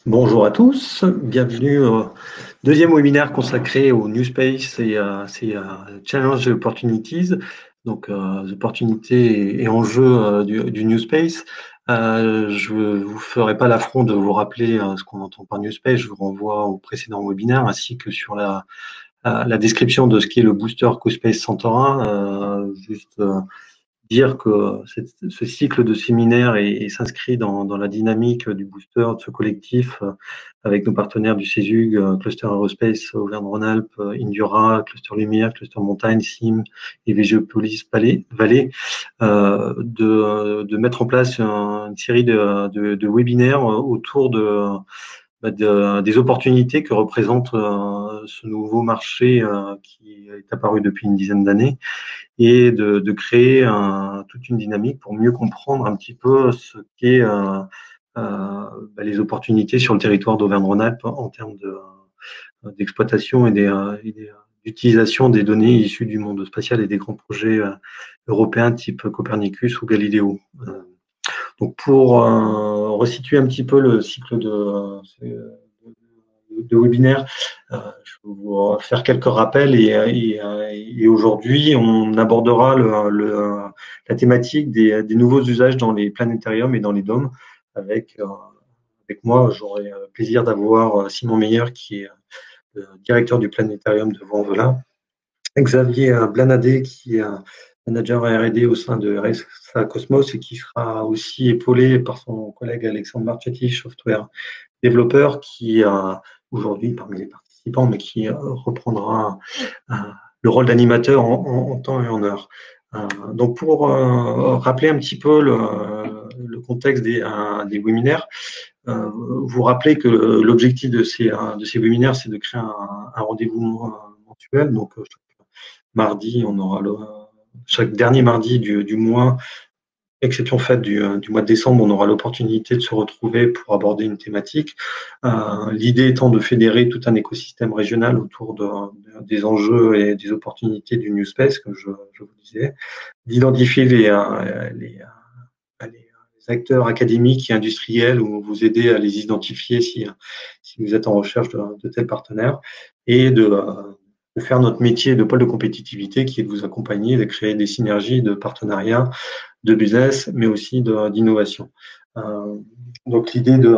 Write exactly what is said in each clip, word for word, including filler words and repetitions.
Bonjour à tous, bienvenue au deuxième webinaire consacré au New Space et à ces Challenge Opportunities, donc euh, opportunités et enjeux euh, du, du New Space. Euh, je ne vous ferai pas l'affront de vous rappeler euh, ce qu'on entend par New Space, je vous renvoie au précédent webinaire ainsi que sur la, la description de ce qu'est le booster CoSpace Centaura. Euh, juste euh, dire que cette, ce cycle de séminaires s'inscrit dans, dans la dynamique du booster, de ce collectif, euh, avec nos partenaires du CESUG, euh, Cluster Aerospace, Auvergne-Rhône-Alpes, euh, Indura, Cluster Lumière, Cluster Montagne, S I M et Végéopolis Vallée, euh, de, de mettre en place un, une série de, de, de webinaires autour de, de, des opportunités que représente euh, ce nouveau marché euh, qui est apparu depuis une dizaine d'années, et de, de créer un, toute une dynamique pour mieux comprendre un petit peu ce qu'est euh, euh, bah, les opportunités sur le territoire d'Auvergne-Rhône-Alpes en termes de, d'exploitation et des, et des d'utilisation des données issues du monde spatial et des grands projets euh, européens type Copernicus ou Galileo. Euh, donc pour euh, resituer un petit peu le cycle de, euh, de webinaire, euh, je vais vous faire quelques rappels et, et, et aujourd'hui on abordera le, le, la thématique des, des nouveaux usages dans les planétariums et dans les dômes. Avec, euh, avec moi, j'aurai le plaisir d'avoir Simon Meyer qui est le directeur du planétarium de Vaux-en-Velin, Xavier Blanadé qui est manager R et D au sein de R S A Cosmos et qui sera aussi épaulé par son collègue Alexandre Marchetti, software développeur, qui a aujourd'hui parmi les participants, mais qui reprendra euh, le rôle d'animateur en, en, en temps et en heure. Euh, donc pour euh, rappeler un petit peu le, le contexte des, euh, des webinaires, euh, vous rappelez que l'objectif de ces, de ces webinaires, c'est de créer un, un rendez-vous mensuel. Donc chaque mardi, on aura le, chaque dernier mardi du, du mois, exception faite du, du mois de décembre, on aura l'opportunité de se retrouver pour aborder une thématique. Euh, L'idée étant de fédérer tout un écosystème régional autour de, de, des enjeux et des opportunités du New Space, comme je, je vous disais, d'identifier les, les, les, acteurs académiques et industriels ou vous aider à les identifier si, si vous êtes en recherche de, de tels partenaires, et de, de faire notre métier de pôle de compétitivité qui est de vous accompagner, de créer des synergies de partenariats, de business, mais aussi d'innovation. Euh, donc l'idée de,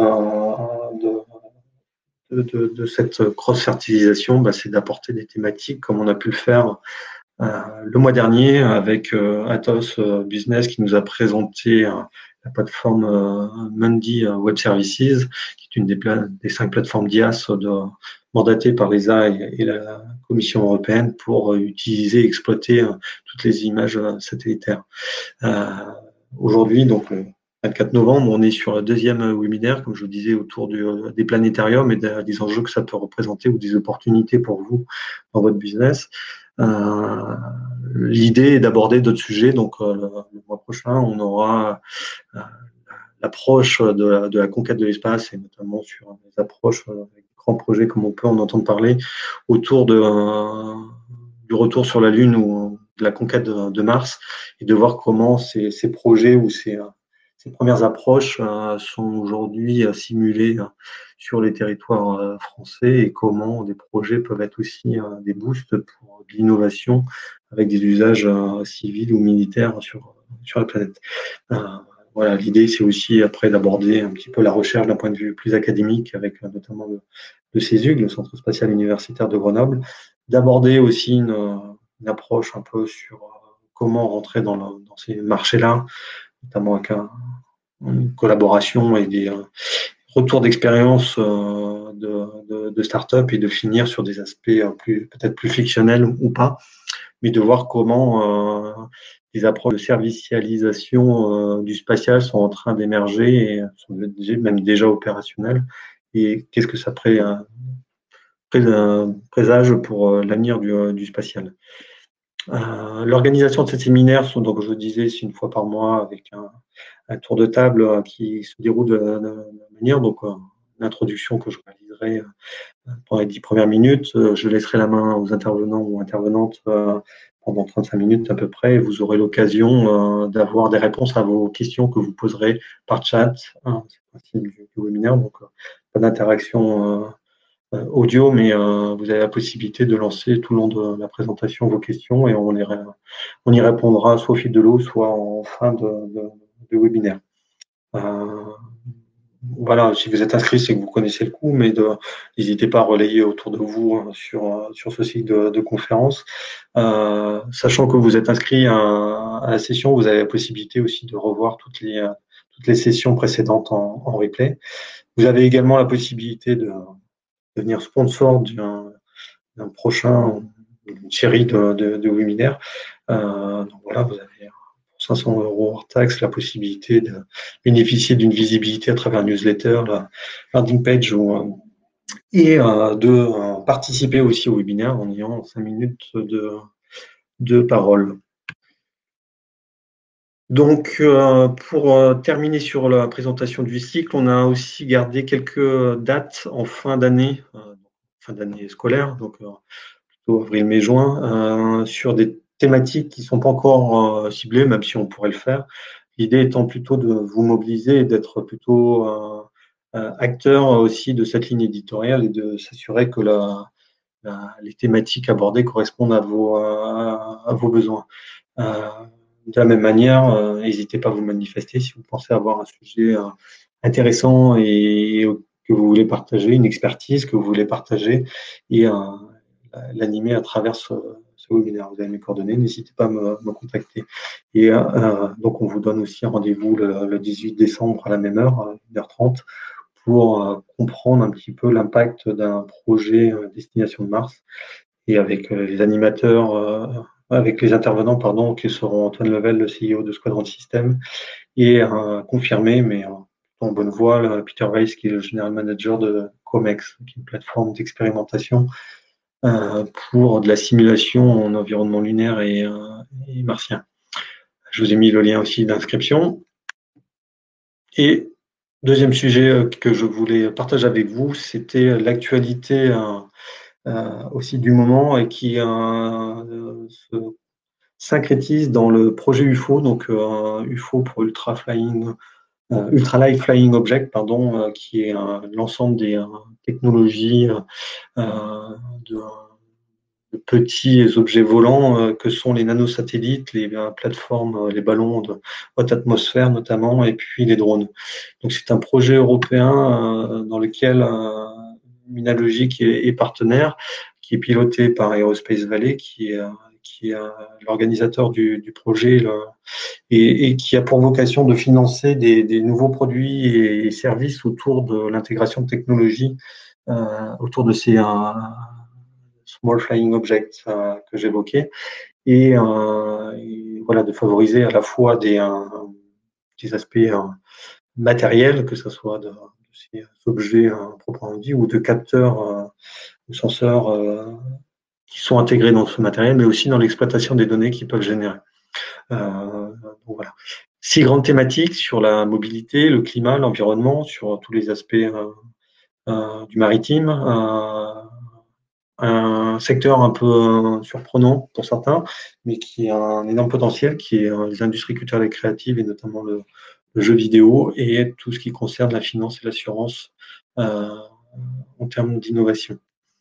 de, de, de cette cross-fertilisation, bah, c'est d'apporter des thématiques comme on a pu le faire euh, le mois dernier avec euh, Atos euh, Business qui nous a présenté euh, la plateforme euh, Mundi Web Services, qui est une des, des cinq plateformes d'I A S de, mandatées par l'E S A et, et la Commission européenne pour euh, utiliser et exploiter euh, toutes les images euh, satellitaires. Euh, Aujourd'hui, donc le vingt-quatre novembre, on est sur le deuxième webinaire, comme je vous disais, autour du, des planétariums et de, des enjeux que ça peut représenter ou des opportunités pour vous dans votre business. Euh, L'idée est d'aborder d'autres sujets. Donc, euh, le, le mois prochain, on aura euh, l'approche de la, de la conquête de l'espace et notamment sur des approches euh, avec des grands projets comme on peut en entendre parler autour de, euh, du retour sur la Lune ou de la conquête de, de Mars, et de voir comment ces, ces projets ou ces, ces premières approches euh, sont aujourd'hui euh, simulées euh, sur les territoires euh, français, et comment des projets peuvent être aussi euh, des boosts pour de l'innovation avec des usages euh, civils ou militaires sur, sur la planète. Euh, voilà, l'idée, c'est aussi après d'aborder un petit peu la recherche d'un point de vue plus académique avec euh, notamment le, le CESUG, le Centre spatial universitaire de Grenoble, d'aborder aussi une, une approche un peu sur comment rentrer dans, le, dans ces marchés-là, notamment avec un, une collaboration et des euh, retours d'expérience euh, de, de, de start-up, et de finir sur des aspects plus, peut-être plus fictionnels ou pas, mais de voir comment euh, les approches de servicialisation euh, du spatial sont en train d'émerger et sont même déjà opérationnelles, et qu'est-ce que ça pré, pré, présage pour euh, l'avenir du, du spatial. Euh, L'organisation de ces séminaires sont, donc je vous disais, c'est une fois par mois avec un, un tour de table euh, qui se déroule de, de, de manière, donc euh, une introduction que je réaliserai euh, pendant les dix premières minutes. Euh, je laisserai la main aux intervenants ou intervenantes euh, pendant trente-cinq minutes à peu près, et vous aurez l'occasion euh, d'avoir des réponses à vos questions que vous poserez par chat. Hein, c'est le principe du, du webinaire, donc euh, pas d'interaction euh, audio, mais euh, vous avez la possibilité de lancer tout le long de la présentation vos questions et on, les, on y répondra soit au fil de l'eau, soit en fin de, de, de webinaire. Euh, voilà, si vous êtes inscrit, c'est que vous connaissez le coup, mais n'hésitez pas à relayer autour de vous hein, sur, sur ce site de, de conférence. Euh, sachant que vous êtes inscrit à, à la session, vous avez la possibilité aussi de revoir toutes les, toutes les sessions précédentes en, en replay. Vous avez également la possibilité de, de devenir sponsor d'un prochain, une série de, de, de webinaires. Euh, donc voilà, vous avez cinq cents euros hors taxe, la possibilité de bénéficier d'une visibilité à travers un newsletter, la landing page ou, et euh, de euh, participer aussi au webinaire en ayant cinq minutes de, de parole. Donc, euh, pour euh, terminer sur la présentation du cycle, on a aussi gardé quelques dates en fin d'année, euh, fin d'année scolaire, donc euh, plutôt avril, mai, juin, euh, sur des thématiques qui ne sont pas encore euh, ciblées, même si on pourrait le faire. L'idée étant plutôt de vous mobiliser et d'être plutôt euh, euh, acteur aussi de cette ligne éditoriale et de s'assurer que la, la, les thématiques abordées correspondent à vos, à, à vos besoins. Euh, de la même manière, euh, n'hésitez pas à vous manifester si vous pensez avoir un sujet euh, intéressant et, et que vous voulez partager, une expertise que vous voulez partager et euh, l'animer à travers ce, ce webinaire. Vous avez mes coordonnées, n'hésitez pas à me, me contacter. Et euh, donc, on vous donne aussi un rendez-vous le, le dix-huit décembre à la même heure, à une heure trente, pour euh, comprendre un petit peu l'impact d'un projet euh, Destination de Mars et avec euh, les animateurs, euh, avec les intervenants, pardon, qui seront Antoine Level, le C E O de Squadron System, et euh, confirmé, mais euh, en bonne voie, là, Peter Weiss, qui est le General Manager de Comex, qui est une plateforme d'expérimentation euh, pour de la simulation en environnement lunaire et, euh, et martien. Je vous ai mis le lien aussi d'inscription. Et deuxième sujet que je voulais partager avec vous, c'était l'actualité euh, euh, aussi du moment et qui euh, se syncrétise dans le projet U F O, donc euh, U F O pour Ultra Flying, euh, Ultra Light Flying Object, pardon, euh, qui est euh, l'ensemble des euh, technologies euh, de, de petits objets volants euh, que sont les nanosatellites, les euh, plateformes, euh, les ballons de haute atmosphère notamment, et puis les drones. Donc c'est un projet européen euh, dans lequel euh, Minalogic est, est partenaire, qui est piloté par Aerospace Valley, qui est, qui est euh, l'organisateur du, du projet le, et, et qui a pour vocation de financer des, des nouveaux produits et, et services autour de l'intégration de technologies euh, autour de ces euh, small flying objects euh, que j'évoquais et, euh, et voilà de favoriser à la fois des, euh, des aspects euh, matériels, que ce soit de, de ces objets euh, proprement dit ou de capteurs euh, ou senseurs euh, qui sont intégrés dans ce matériel, mais aussi dans l'exploitation des données qu'ils peuvent générer. Euh, donc voilà. Six grandes thématiques sur la mobilité, le climat, l'environnement, sur tous les aspects euh, euh, du maritime. Euh, un secteur un peu euh, surprenant pour certains, mais qui a un énorme potentiel, qui est euh, les industries culturelles et créatives, et notamment le, le jeu vidéo, et tout ce qui concerne la finance et l'assurance euh, en termes d'innovation.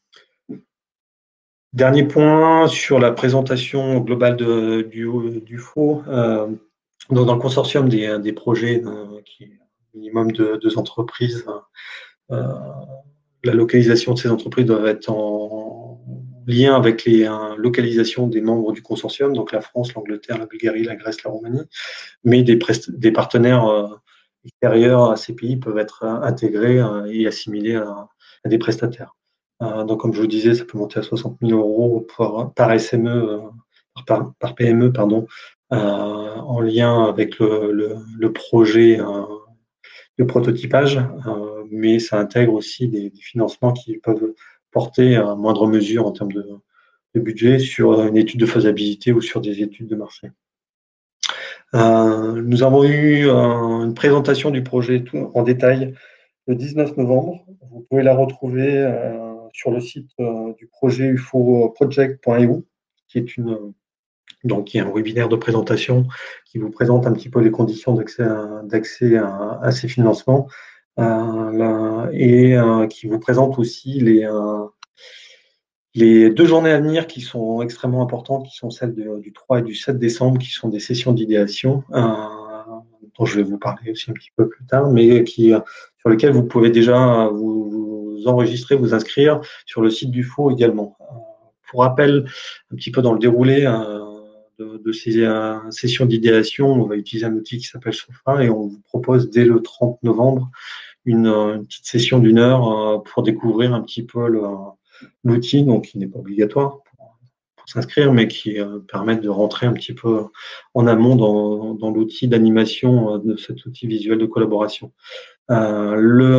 Dernier point sur la présentation globale de, du, du F O. Euh, donc dans le consortium des, des projets, euh, qui est minimum de deux entreprises, euh, la localisation de ces entreprises doit être en lien avec les hein, localisations des membres du consortium, donc la France, l'Angleterre, la Bulgarie, la Grèce, la Roumanie, mais des, des partenaires euh, extérieurs à ces pays peuvent être euh, intégrés euh, et assimilés à, à des prestataires. Euh, donc, comme je vous disais, ça peut monter à soixante mille euros par, par S M E, euh, par, par P M E, pardon, euh, en lien avec le, le, le projet euh, de prototypage, euh, mais ça intègre aussi des, des financements qui peuvent porter à moindre mesure en termes de, de budget sur une étude de faisabilité ou sur des études de marché. Euh, nous avons eu euh, une présentation du projet tout en détail le dix-neuf novembre. Vous pouvez la retrouver euh, sur le site euh, du projet U F O project point E U, qui est une donc qui est un webinaire de présentation qui vous présente un petit peu les conditions d'accès à, d'accès à, à ces financements. euh, la- et euh, qui vous présente aussi les, euh, les deux journées à venir qui sont extrêmement importantes, qui sont celles de- du trois et du sept décembre, qui sont des sessions d'idéation, euh, dont je vais vous parler aussi un petit peu plus tard, mais qui, sur lesquelles vous pouvez déjà vous, vous enregistrer, vous inscrire sur le site du F O également. Euh, pour rappel, un petit peu dans le déroulé euh, de, de ces euh, sessions d'idéation, on va utiliser un outil qui s'appelle Sofa et on vous propose dès le trente novembre une, une petite session d'une heure euh, pour découvrir un petit peu le, l'outil, donc qui n'est pas obligatoire pour, pour s'inscrire, mais qui euh, permet de rentrer un petit peu en amont dans, dans l'outil d'animation euh, de cet outil visuel de collaboration. Euh,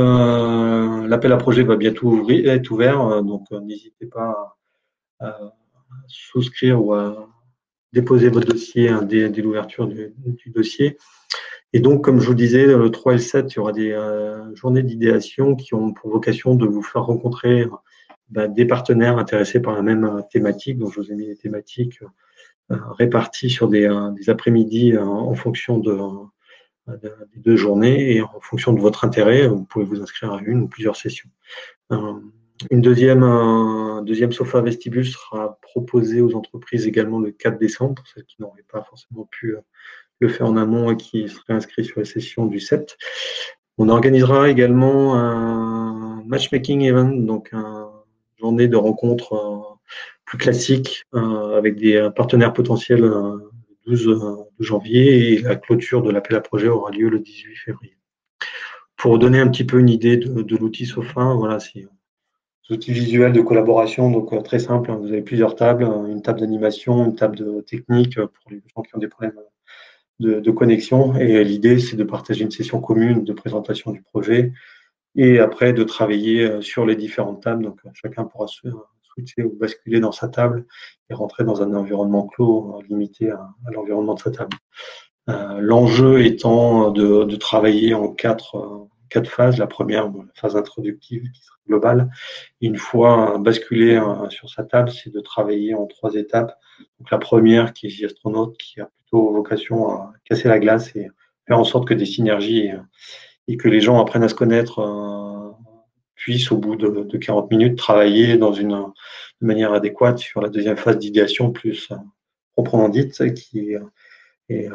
le, l'appel à projet va bientôt ouvrir, être ouvert, euh, donc euh, n'hésitez pas à, à souscrire ou à déposer votre dossier hein, dès, dès l'ouverture du, du dossier. Et donc, comme je vous disais, le trois et le sept, il y aura des euh, journées d'idéation qui ont pour vocation de vous faire rencontrer bah, des partenaires intéressés par la même euh, thématique. Donc, je vous ai mis les thématiques euh, réparties sur des, euh, des après-midi euh, en fonction de, euh, de, des deux journées et en fonction de votre intérêt. Vous pouvez vous inscrire à une ou plusieurs sessions. Euh, une deuxième, euh, deuxième sofa vestibule sera proposée aux entreprises également le quatre décembre, pour celles qui n'auraient pas forcément pu euh, le faire en amont et qui seraient inscrits sur la session du sept. On organisera également un matchmaking event, donc une journée de rencontres euh, plus classique euh, avec des partenaires potentiels euh, le douze janvier et la clôture de l'appel à projet aura lieu le dix-huit février. Pour donner un petit peu une idée de, de l'outil Sofin, voilà, c'est un outil visuel de collaboration, donc euh, très simple. Hein, vous avez plusieurs tables, une table d'animation, une table de technique pour les gens qui ont des problèmes de, de connexion. Et l'idée, c'est de partager une session commune de présentation du projet et après de travailler sur les différentes tables. Donc, chacun pourra se switcher ou basculer dans sa table et rentrer dans un environnement clos limité à, à l'environnement de sa table. Euh, l'enjeu étant de, de travailler en quatre, euh, quatre phases. La première, bon, la phase introductive qui sera globale. Et une fois basculé euh, sur sa table, c'est de travailler en trois étapes. Donc, la première, qui est astronaute, qui a plutôt vocation à casser la glace et faire en sorte que des synergies et, et que les gens apprennent à se connaître, euh, puissent au bout de, de quarante minutes travailler dans une, une manière adéquate sur la deuxième phase d'idéation plus euh, proprement dite, qui est, est euh,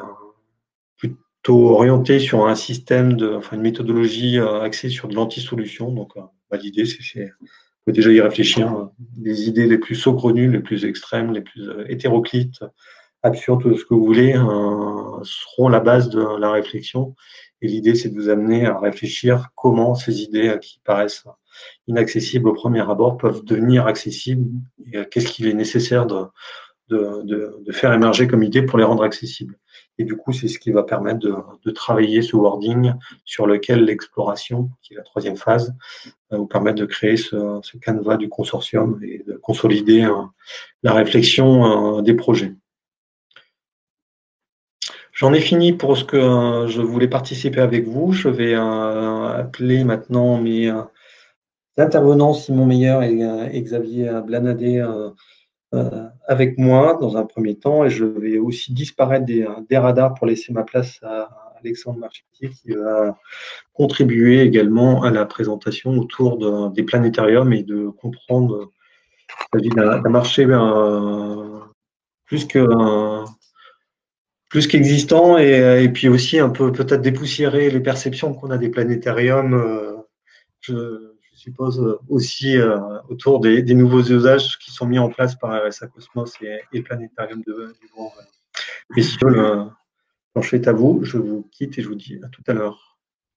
plutôt orientée sur un système de, enfin une méthodologie euh, axée sur de l'anti-solution. Donc, euh, bah, l'idée, c'est, c'est faut déjà y réfléchir. Hein. Les idées les plus saugrenues, les plus extrêmes, les plus euh, hétéroclites, absurdes, tout ce que vous voulez, euh, seront la base de la réflexion. Et l'idée, c'est de vous amener à réfléchir comment ces idées euh, qui paraissent inaccessibles au premier abord peuvent devenir accessibles et euh, qu'est-ce qu'il est nécessaire de, de, de, de faire émerger comme idée pour les rendre accessibles. Et du coup, c'est ce qui va permettre de, de travailler ce wording sur lequel l'exploration, qui est la troisième phase, va vous permettre de créer ce, ce canevas du consortium et de consolider euh, la réflexion euh, des projets. J'en ai fini pour ce que euh, je voulais participer avec vous. Je vais euh, appeler maintenant mes euh, intervenants, Simon Meyer et, euh, et Xavier Blanadé, euh, euh, avec moi dans un premier temps. Et je vais aussi disparaître des, des radars pour laisser ma place à Alexandre Marchetti qui va contribuer également à la présentation autour de, des planétariums et de comprendre qu'il s'agit d'un, d'un marché euh, plus que euh, plus qu'existant et, et puis aussi un peu peut-être dépoussiérer les perceptions qu'on a des planétariums, euh, je, je suppose aussi euh, autour des, des nouveaux usages qui sont mis en place par R S A Cosmos et, et Planétarium de, du Grand. Messieurs, le plancher est à vous, je vous quitte et je vous dis à tout à l'heure.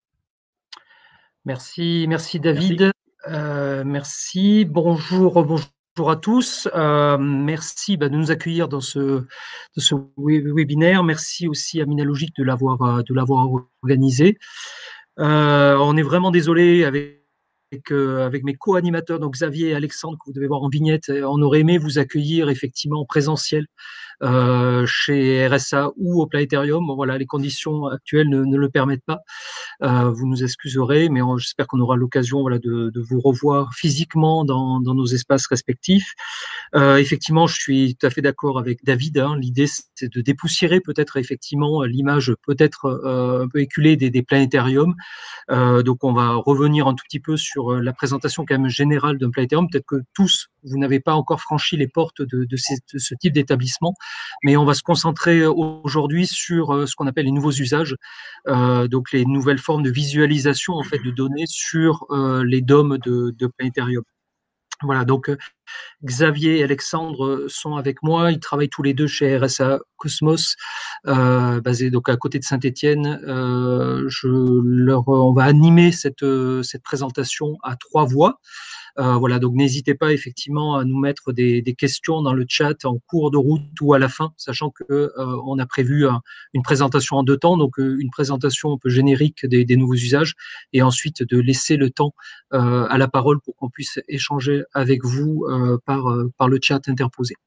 Merci, merci David. Merci. Euh, merci. Bonjour, bonjour à tous. Euh, merci bah, de nous accueillir dans ce, de ce webinaire. Merci aussi à Minalogic de l'avoir de l'avoir organisé. Euh, on est vraiment désolé avec euh, avec mes co-animateurs, donc Xavier et Alexandre, que vous devez voir en vignette, on aurait aimé vous accueillir effectivement en présentiel euh, chez R S A ou au Planétarium. Bon, voilà, les conditions actuelles ne, ne le permettent pas. Euh, vous nous excuserez, mais j'espère qu'on aura l'occasion voilà, de, de vous revoir physiquement dans, dans nos espaces respectifs. Euh, effectivement, je suis tout à fait d'accord avec David. Hein. L'idée, c'est de dépoussiérer peut-être effectivement l'image peut-être euh, un peu éculée des, des planétariums. Euh, donc, on va revenir un tout petit peu sur la présentation quand même générale d'un planétarium. Peut-être que tous, vous n'avez pas encore franchi les portes de, de, ces, de ce type d'établissement, mais on va se concentrer aujourd'hui sur ce qu'on appelle les nouveaux usages, euh, donc les nouvelles formes de visualisation en fait de données sur euh, les dômes de, de planétarium. Voilà, donc Xavier et Alexandre sont avec moi. Ils travaillent tous les deux chez R S A Cosmos, euh, basé donc à côté de Saint-Étienne. Euh, je leur, on va animer cette cette présentation à trois voix. Euh, voilà, donc n'hésitez pas effectivement à nous mettre des, des questions dans le chat en cours de route ou à la fin, sachant que euh, on a prévu un, une présentation en deux temps, donc euh, une présentation un peu générique des, des nouveaux usages, et ensuite de laisser le temps euh, à la parole pour qu'on puisse échanger avec vous euh, par euh, par le chat interposé.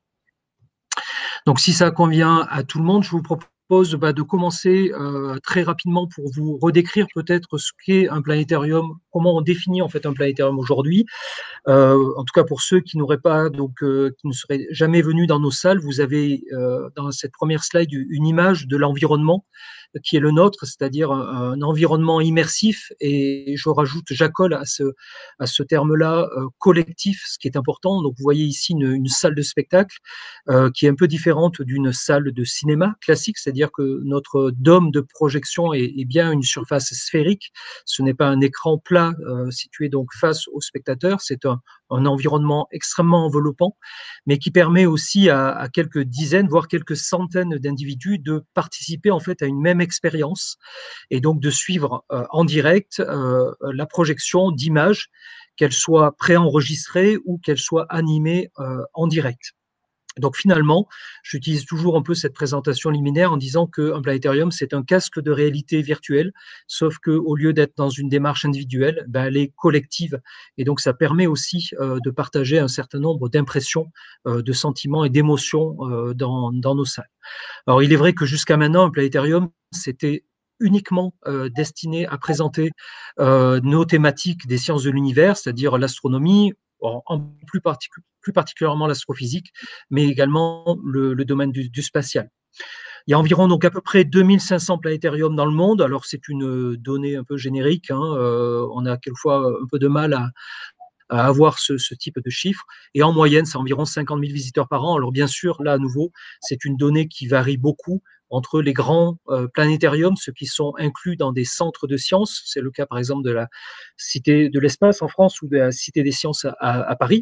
Donc si ça convient à tout le monde, je vous propose bah, de commencer euh, très rapidement pour vous redécrire peut-être ce qu'est un planétarium, comment on définit en fait un planétarium aujourd'hui. Euh, en tout cas pour ceux qui n'auraient pas, donc euh, qui ne seraient jamais venus dans nos salles, vous avez euh, dans cette première slide une image de l'environnement qui est le nôtre, c'est-à-dire un, un environnement immersif, et je rajoute, j'accole à ce, à ce terme-là euh, collectif, ce qui est important. Donc vous voyez ici une, une salle de spectacle euh, qui est un peu différente d'une salle de cinéma classique, c'est-à-dire que notre dôme de projection est, est bien une surface sphérique, ce n'est pas un écran plat euh, situé donc face au spectateur, c'est un, un environnement extrêmement enveloppant, mais qui permet aussi à, à quelques dizaines, voire quelques centaines d'individus de participer en fait à une même expérience et donc de suivre euh, en direct euh, la projection d'images, qu'elles soient préenregistrées ou qu'elles soient animées euh, en direct. Donc finalement, j'utilise toujours un peu cette présentation liminaire en disant qu'un planétarium, c'est un casque de réalité virtuelle, sauf qu'au lieu d'être dans une démarche individuelle, ben, elle est collective. Et donc ça permet aussi euh, de partager un certain nombre d'impressions, euh, de sentiments et d'émotions euh, dans, dans nos salles. Alors il est vrai que jusqu'à maintenant, un planétarium, c'était uniquement euh, destiné à présenter euh, nos thématiques des sciences de l'univers, c'est-à-dire l'astronomie, en, en plus, particu plus particulièrement l'astrophysique, mais également le, le domaine du, du spatial. Il y a environ donc à peu près deux mille cinq cents planétariums dans le monde. Alors c'est une donnée un peu générique. Hein. Euh, on a quelquefois un peu de mal à, à avoir ce, ce type de chiffres. Et en moyenne, c'est environ cinquante mille visiteurs par an. Alors bien sûr, là à nouveau, c'est une donnée qui varie beaucoup entre les grands euh, planétariums, ceux qui sont inclus dans des centres de sciences. C'est le cas par exemple de la Cité de l'Espace en France ou de la Cité des Sciences à, à Paris,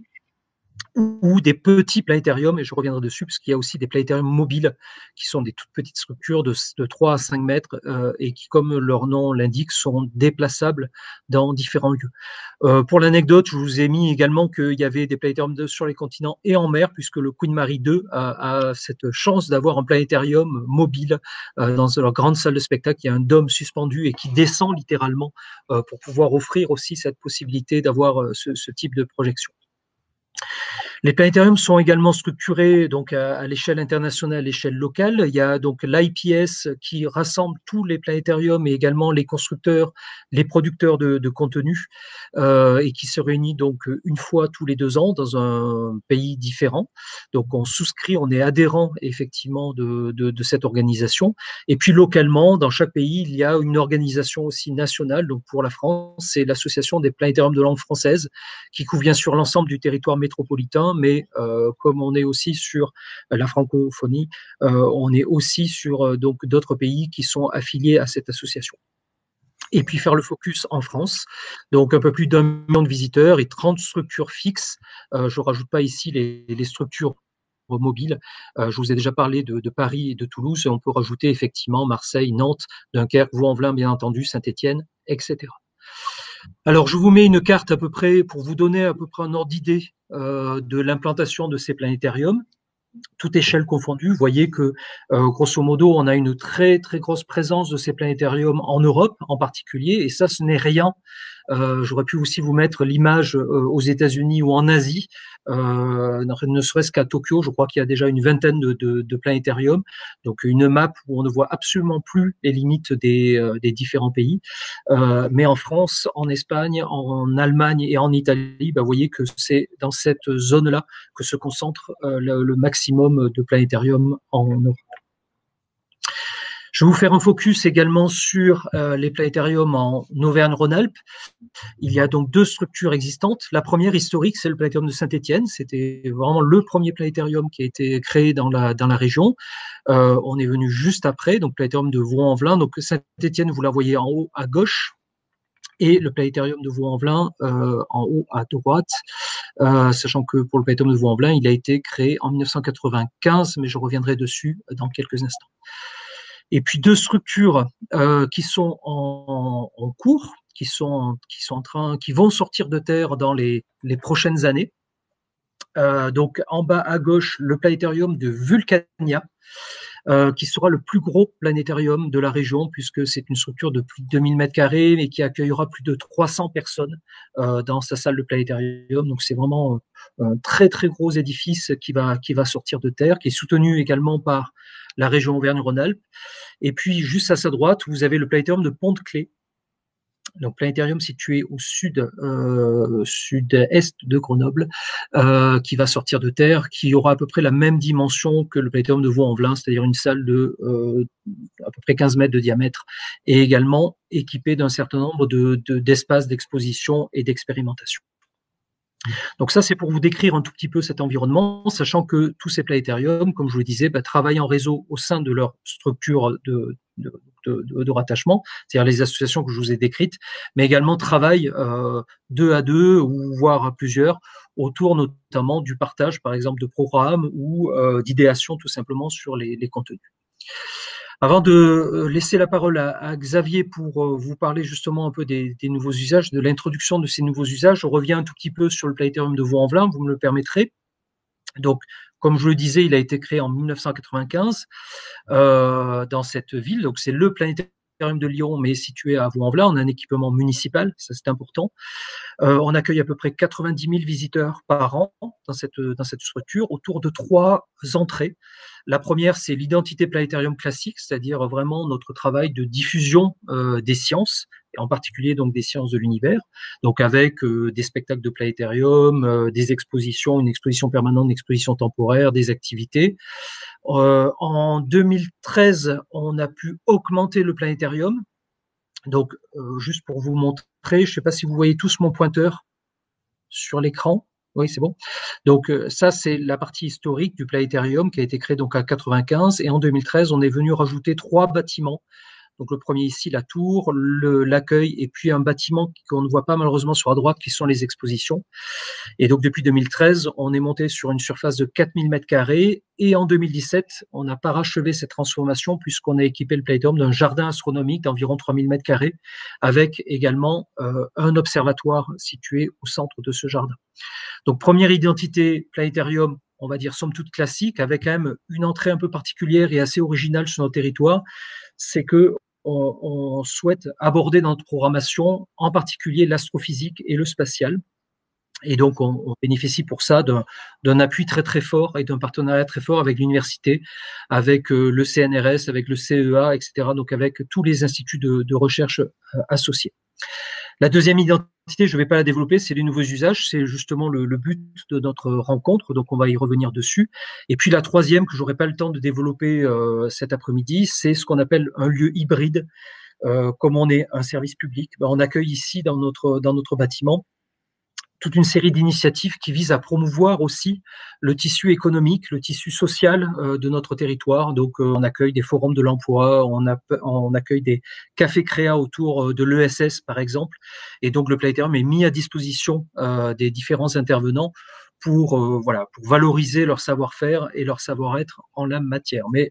ou des petits planétariums, et je reviendrai dessus, parce qu'il y a aussi des planétariums mobiles, qui sont des toutes petites structures de, de trois à cinq mètres, euh, et qui, comme leur nom l'indique, sont déplaçables dans différents lieux. Euh, pour l'anecdote, je vous ai mis également qu'il y avait des planétariums sur les continents et en mer, puisque le Queen Mary deux a, a cette chance d'avoir un planétarium mobile euh, dans leur grande salle de spectacle. Il y a un dôme suspendu et qui descend littéralement euh, pour pouvoir offrir aussi cette possibilité d'avoir euh, ce, ce type de projection. Les planétariums sont également structurés donc à, à l'échelle internationale, à l'échelle locale. Il y a donc l'I P S qui rassemble tous les planétariums et également les constructeurs, les producteurs de, de contenu euh, et qui se réunit donc une fois tous les deux ans dans un pays différent. Donc on souscrit, on est adhérent effectivement de, de, de cette organisation. Et puis localement, dans chaque pays, il y a une organisation aussi nationale. Donc pour la France, c'est l'Association des planétariums de langue française qui couvre bien sûr l'ensemble du territoire métropolitain, mais euh, comme on est aussi sur la francophonie, euh, on est aussi sur euh, donc d'autres pays qui sont affiliés à cette association. Et puis faire le focus en France, donc un peu plus d'un million de visiteurs et trente structures fixes. Euh, je ne rajoute pas ici les, les structures mobiles. Euh, je vous ai déjà parlé de, de Paris et de Toulouse, et on peut rajouter effectivement Marseille, Nantes, Dunkerque, Vaux-en-Velin, bien entendu, Saint-Étienne, et cetera. Alors, je vous mets une carte à peu près pour vous donner à peu près un ordre d'idée euh, de l'implantation de ces planétariums, toute échelle confondue. Vous voyez que, euh, grosso modo, on a une très, très grosse présence de ces planétariums en Europe en particulier, et ça, ce n'est rien Euh, j'aurais pu aussi vous mettre l'image euh, aux États-Unis ou en Asie, euh, ne serait-ce qu'à Tokyo, je crois qu'il y a déjà une vingtaine de, de, de planétariums. Donc une map où on ne voit absolument plus les limites des, euh, des différents pays. Euh, mais en France, en Espagne, en Allemagne et en Italie, bah, vous voyez que c'est dans cette zone-là que se concentre euh, le, le maximum de planétariums en Europe. Je vais vous faire un focus également sur euh, les planétariums en Auvergne-Rhône-Alpes. Il y a donc deux structures existantes. La première historique, c'est le planétarium de Saint-Étienne. C'était vraiment le premier planétarium qui a été créé dans la, dans la région. Euh, on est venu juste après, donc planétarium de Vaux-en-Velin. Donc Saint-Étienne, vous la voyez en haut à gauche, et le planétarium de Vaux-en-Velin euh, en haut à droite, euh, sachant que pour le planétarium de Vaux-en-Velin, il a été créé en mille neuf cent quatre-vingt-quinze, mais je reviendrai dessus dans quelques instants. Et puis deux structures euh, qui sont en, en cours, qui sont qui sont en train, qui vont sortir de terre dans les les prochaines années. Euh, donc en bas à gauche, le planétarium de Vulcania, euh, qui sera le plus gros planétarium de la région, puisque c'est une structure de plus de deux mille mètres carrés, mais qui accueillera plus de trois cents personnes euh, dans sa salle de planétarium. Donc c'est vraiment un très très gros édifice qui va qui va sortir de terre, qui est soutenu également par la région Auvergne-Rhône-Alpes. Et puis juste à sa droite, vous avez le planétarium de Pont-de-Claix. Donc planétarium situé au sud, euh, sud-est de Grenoble, euh, qui va sortir de terre, qui aura à peu près la même dimension que le planétarium de Vaux-en-Velin, c'est-à-dire une salle de euh, à peu près quinze mètres de diamètre, et également équipée d'un certain nombre de, de, d'espaces d'exposition et d'expérimentation. Donc ça, c'est pour vous décrire un tout petit peu cet environnement, sachant que tous ces planétariums, comme je vous le disais, bah, travaillent en réseau au sein de leur structure de, de, de, de, de rattachement, c'est-à-dire les associations que je vous ai décrites, mais également travaillent euh, deux à deux ou voire à plusieurs autour notamment du partage, par exemple, de programmes ou euh, d'idéation tout simplement sur les, les contenus. Avant de laisser la parole à, à Xavier pour euh, vous parler justement un peu des, des nouveaux usages, de l'introduction de ces nouveaux usages, je reviens un tout petit peu sur le planétarium de Vaux-en-Velin, vous me le permettrez. Donc, comme je le disais, il a été créé en mille neuf cent quatre-vingt-quinze euh, dans cette ville. Donc, c'est le planétarium de Lyon, mais situé à Vaux-en-Velin. On a un équipement municipal, ça c'est important. Euh, on accueille à peu près quatre-vingt-dix mille visiteurs par an dans cette, dans cette structure, autour de trois entrées. La première, c'est l'identité planétarium classique, c'est-à-dire vraiment notre travail de diffusion euh, des sciences, et en particulier donc des sciences de l'univers, donc avec euh, des spectacles de planétarium, euh, des expositions, une exposition permanente, une exposition temporaire, des activités. Euh, en deux mille treize, on a pu augmenter le planétarium. Donc, euh, juste pour vous montrer, je ne sais pas si vous voyez tous mon pointeur sur l'écran. Oui, c'est bon. Donc, euh, ça, c'est la partie historique du planétarium qui a été créé donc à quatre-vingt-quinze. Et en deux mille treize, on est venu rajouter trois bâtiments. Donc, le premier ici, la tour, le, l'accueil, et puis un bâtiment qu'on ne voit pas malheureusement sur la droite, qui sont les expositions. Et donc, depuis deux mille treize, on est monté sur une surface de quatre mille mètres carrés. Et en deux mille dix-sept, on a parachevé cette transformation puisqu'on a équipé le planétarium d'un jardin astronomique d'environ trois mille mètres carrés, avec également euh, un observatoire situé au centre de ce jardin. Donc, première identité planétarium, on va dire somme toute classique, avec quand même une entrée un peu particulière et assez originale sur notre territoire, c'est que on, on souhaite aborder dans notre programmation, en particulier l'astrophysique et le spatial. Et donc, on, on bénéficie pour ça d'un, d'un appui très très fort et d'un partenariat très fort avec l'université, avec euh, le C N R S, avec le C E A, et cetera. Donc, avec tous les instituts de, de recherche euh, associés. La deuxième identité, je ne vais pas la développer, c'est les nouveaux usages, c'est justement le, le but de notre rencontre, donc on va y revenir dessus. Et puis la troisième, que j'aurai pas le temps de développer euh, cet après-midi, c'est ce qu'on appelle un lieu hybride. Euh, comme on est un service public, ben on accueille ici dans notre dans notre bâtiment toute une série d'initiatives qui visent à promouvoir aussi le tissu économique, le tissu social euh, de notre territoire. Donc, euh, on accueille des forums de l'emploi, on, a, on accueille des cafés créa autour de l'E S S, par exemple. Et donc, le planétarium est mis à disposition euh, des différents intervenants pour, euh, voilà, pour valoriser leur savoir-faire et leur savoir-être en la matière. Mais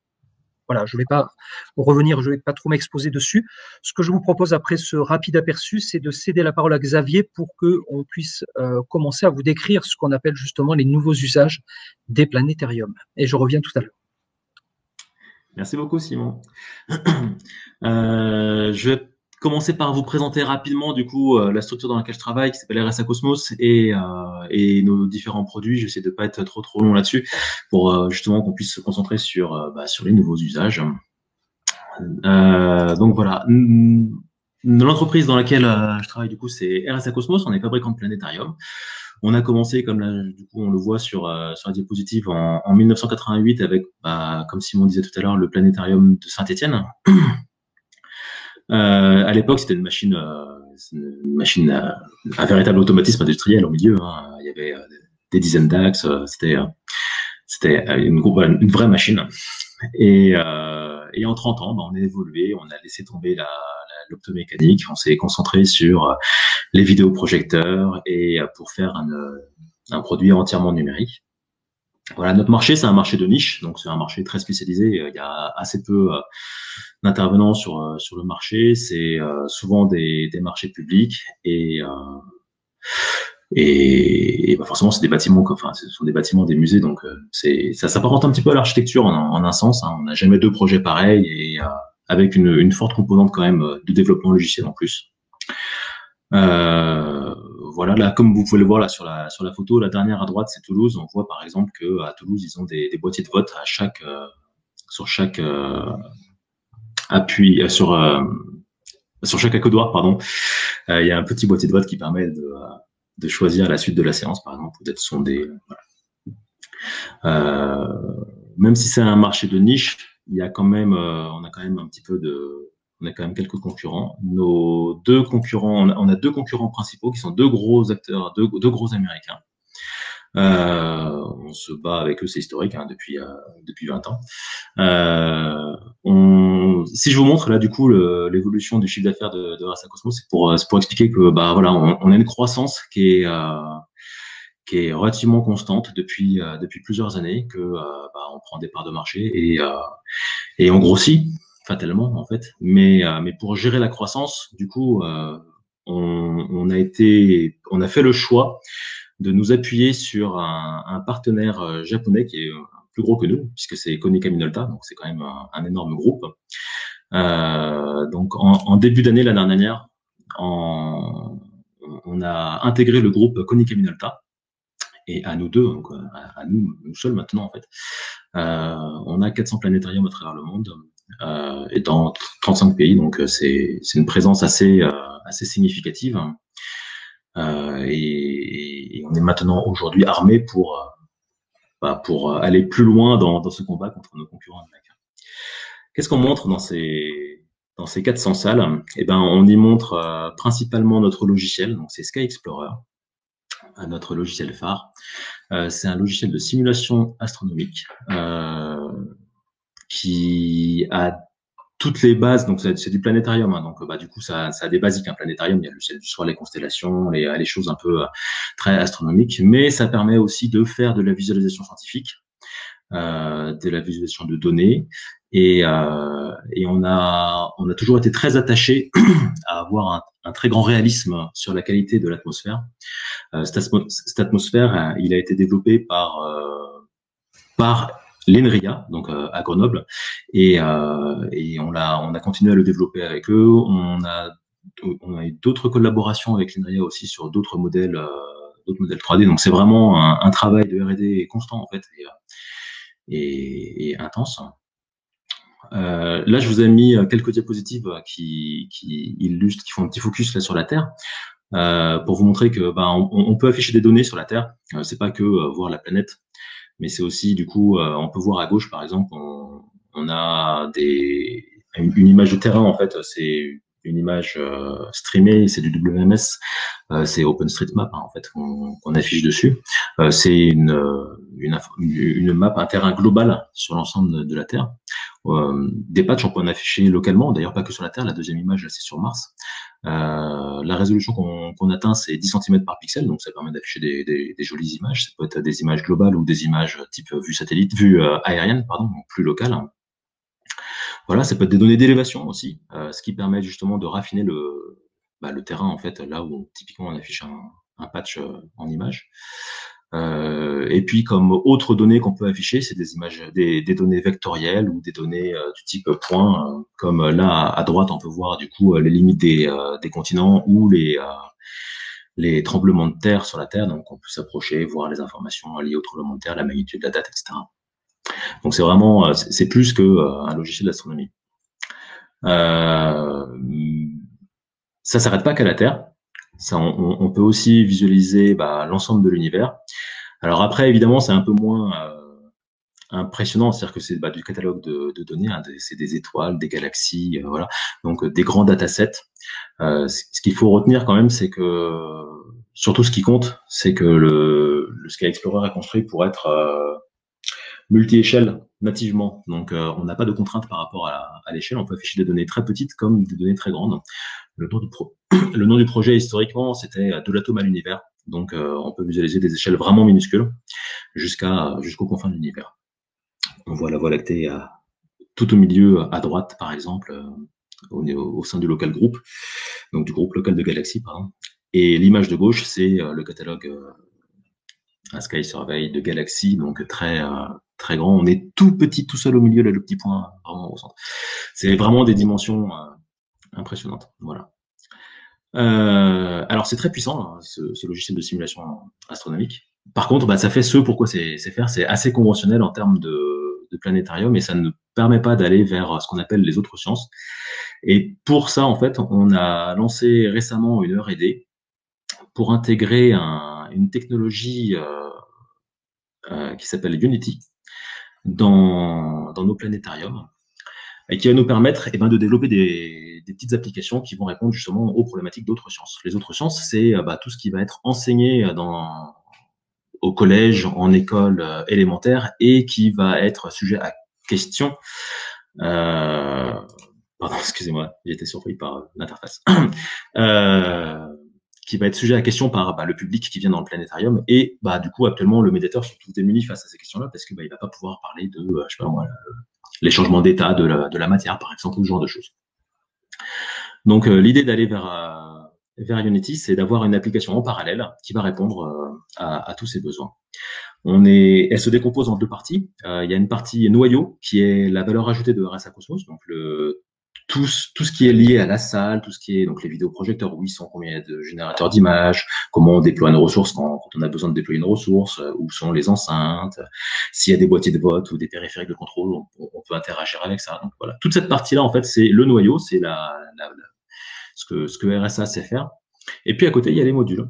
voilà, je ne vais pas revenir, je ne vais pas trop m'exposer dessus. Ce que je vous propose après ce rapide aperçu, c'est de céder la parole à Xavier pour qu'on puisse euh, commencer à vous décrire ce qu'on appelle justement les nouveaux usages des planétariums. Et je reviens tout à l'heure. Merci beaucoup, Simon. euh, je vais commencer par vous présenter rapidement du coup euh, la structure dans laquelle je travaille, qui s'appelle R S A Cosmos, et, euh, et nos différents produits. J'essaie de pas être trop trop long là-dessus pour euh, justement qu'on puisse se concentrer sur euh, bah, sur les nouveaux usages. Euh, donc voilà. L'entreprise dans laquelle euh, je travaille du coup, c'est R S A Cosmos. On est fabricant de planétarium. On a commencé, comme là, du coup, on le voit sur euh, sur la diapositive, en, en mille neuf cent quatre-vingt-huit avec, bah, comme Simon disait tout à l'heure, le planétarium de Saint-Étienne. Euh, à l'époque, c'était une machine, euh, une machine, euh, un véritable automatisme industriel au milieu. Hein. Il y avait euh, des dizaines d'axes. Euh, c'était, euh, c'était une, une vraie machine. Et, euh, et en trente ans, bah, on a évolué, on a laissé tomber la, la, l'optomécanique, on s'est concentré sur les vidéoprojecteurs et pour faire un, un produit entièrement numérique. Voilà, notre marché, c'est un marché de niche, donc c'est un marché très spécialisé. Il y a assez peu euh, d'intervenants sur euh, sur le marché. C'est euh, souvent des, des marchés publics et euh, et, et bah forcément, c'est des bâtiments, enfin, ce sont des bâtiments des musées, donc euh, c'est ça s'apparente un petit peu à l'architecture en, en un sens. Hein. On n'a jamais deux projets pareils et euh, avec une, une forte composante quand même de développement logiciel en plus. Euh, voilà, là, comme vous pouvez le voir là sur la sur la photo, la dernière à droite, c'est Toulouse. On voit par exemple que à Toulouse, ils ont des, des boîtiers de vote à chaque euh, sur chaque euh, appui euh, sur euh, sur chaque accoudoir, pardon. Euh, il y a un petit boîtier de vote qui permet de de choisir la suite de la séance, par exemple, ou d'être sondé. Voilà. Euh, même si c'est un marché de niche, il y a quand même, euh, on a quand même un petit peu de, on a quand même quelques concurrents. Nos deux concurrents, on a, on a deux concurrents principaux qui sont deux gros acteurs, deux, deux gros Américains. Euh, on se bat avec eux, c'est historique, hein, depuis euh, depuis vingt ans. Euh, on, si je vous montre là du coup le, l'évolution du chiffre d'affaires de, de R S A Cosmos, c'est pour c'est pour expliquer que bah voilà, on, on a une croissance qui est euh, qui est relativement constante depuis euh, depuis plusieurs années, que euh, bah, on prend des parts de marché et euh, et on grossit fatalement en fait. Mais euh, mais pour gérer la croissance, du coup, euh, on, on a été, on a fait le choix de nous appuyer sur un, un partenaire euh, japonais qui est plus gros que nous, puisque c'est Konica Minolta, donc c'est quand même un, un énorme groupe. Euh, donc en, en début d'année l'année dernière, en, on a intégré le groupe Konica Minolta. Et à nous deux, donc à, à nous, nous seuls maintenant en fait. Euh, on a quatre cents planétariums à travers le monde euh, et dans trente-cinq pays, donc c'est c'est une présence assez euh, assez significative. Euh, et, et on est maintenant aujourd'hui armé pour bah, pour aller plus loin dans, dans ce combat contre nos concurrents américains. Qu'est-ce qu'on montre dans ces dans ces quatre cents salles? Eh ben, on y montre euh, principalement notre logiciel, donc c'est Sky Explorer, notre logiciel phare. Euh, c'est un logiciel de simulation astronomique euh, qui a toutes les bases. Donc c'est, c'est du planétarium, hein, donc bah du coup ça, ça a des basiques. Un planétarium, il y a le ciel du soir, les constellations, les, les choses un peu euh, très astronomiques, mais ça permet aussi de faire de la visualisation scientifique, euh, de la visualisation de données. Et, euh, et on a on a toujours été très attaché à avoir un, un très grand réalisme sur la qualité de l'atmosphère. Euh, cette, atmo- cette atmosphère, euh, il a été développé par euh, par l'Enria, donc euh, à Grenoble, et, euh, et on l'a on a continué à le développer avec eux. On a on a eu d'autres collaborations avec l'Enria aussi sur d'autres modèles euh, d'autres modèles trois D. Donc c'est vraiment un, un travail de R et D constant en fait et, et, et intense. Euh, là, je vous ai mis quelques diapositives qui, qui illustrent, qui font un petit focus là sur la Terre, euh, pour vous montrer que ben on, on peut afficher des données sur la Terre. Euh, c'est pas que euh, voir la planète, mais c'est aussi du coup, euh, on peut voir à gauche par exemple, on, on a des une, une image de terrain en fait. C'est une image euh, streamée, c'est du W M S, euh, c'est OpenStreetMap hein, en fait qu'on, qu'on affiche dessus. Euh, c'est une, une une map, un terrain global sur l'ensemble de, de la Terre. Euh, des patchs on peut en afficher localement, d'ailleurs pas que sur la Terre. La deuxième image là c'est sur Mars. Euh, la résolution qu'on, qu'on atteint c'est dix centimètres par pixel, donc ça permet d'afficher des, des, des jolies images. Ça peut être des images globales ou des images type vue satellite, vue euh, aérienne, pardon, donc plus locale. Voilà, ça peut être des données d'élévation aussi, euh, ce qui permet justement de raffiner le, bah, le terrain en fait, là où typiquement on affiche un, un patch euh, en image. Euh, et puis, comme autres données qu'on peut afficher, c'est des images, des, des données vectorielles ou des données euh, du type point. Euh, comme euh, là, à droite, on peut voir du coup euh, les limites des, euh, des continents ou les, euh, les tremblements de terre sur la Terre. Donc, on peut s'approcher, voir les informations liées aux tremblements de terre, la magnitude, la date, et cetera. Donc, c'est vraiment, euh, c'est plus que euh, un logiciel d'astronomie. Euh, ça s'arrête pas qu'à la Terre. Ça, on, on peut aussi visualiser bah, l'ensemble de l'univers. Alors après, évidemment, c'est un peu moins euh, impressionnant, c'est-à-dire que c'est bah, du catalogue de, de données, hein, c'est des étoiles, des galaxies, euh, voilà, donc euh, des grands datasets. Euh, ce qu'il faut retenir quand même, c'est que surtout ce qui compte, c'est que le, le Sky Explorer est construit pour être euh, multi-échelle nativement. Donc, euh, on n'a pas de contraintes par rapport à, à l'échelle. On peut afficher des données très petites comme des données très grandes. Le nom du, pro le nom du projet, historiquement, c'était de l'atome à l'univers. Donc, euh, on peut visualiser des échelles vraiment minuscules jusqu'à jusqu'aux confins de l'univers. On voit la Voie lactée à, tout au milieu, à droite, par exemple, euh, au, au sein du local group, donc du groupe local de galaxies, pardon. Et l'image de gauche, c'est euh, le catalogue euh, un Sky Survey de galaxies, donc très euh, très grand. On est tout petit, tout seul au milieu, là, le petit point vraiment au centre. C'est vraiment des dimensions euh, impressionnantes. Voilà. Euh, alors c'est très puissant, hein, ce, ce logiciel de simulation astronomique. Par contre, bah, ça fait ce pourquoi c'est faire. C'est assez conventionnel en termes de, de planétarium et ça ne permet pas d'aller vers ce qu'on appelle les autres sciences. Et pour ça, en fait, on a lancé récemment une R et D pour intégrer un, une technologie euh, euh, qui s'appelle Unity dans, dans nos planétariums et qui va nous permettre eh ben, de développer des, des petites applications qui vont répondre justement aux problématiques d'autres sciences. Les autres sciences, c'est bah, tout ce qui va être enseigné dans, au collège, en école euh, élémentaire et qui va être sujet à question. Euh, pardon, excusez-moi, j'ai été surpris par l'interface. euh, qui va être sujet à question par bah, le public qui vient dans le planétarium et bah du coup actuellement le médiateur se trouve démuni face à ces questions-là parce que bah, il va pas pouvoir parler de euh, je sais pas moi les changements d'état de la, de la matière par exemple ou ce genre de choses. Donc euh, l'idée d'aller vers euh, vers Unity, c'est d'avoir une application en parallèle qui va répondre euh, à, à tous ces besoins. On est, elle se décompose en deux parties. Euh, il y a une partie noyau qui est la valeur ajoutée de R S A Cosmos, donc le tout, tout ce qui est lié à la salle, tout ce qui est donc les vidéoprojecteurs, où ils sont, combien il y a de générateurs d'images, comment on déploie une ressource quand, quand on a besoin de déployer une ressource, où sont les enceintes, s'il y a des boîtiers de vote ou des périphériques de contrôle, on, on peut interagir avec ça. Donc voilà, toute cette partie-là en fait c'est le noyau, c'est la, la, la ce que ce que R S A sait faire. Et puis à côté il y a les modules.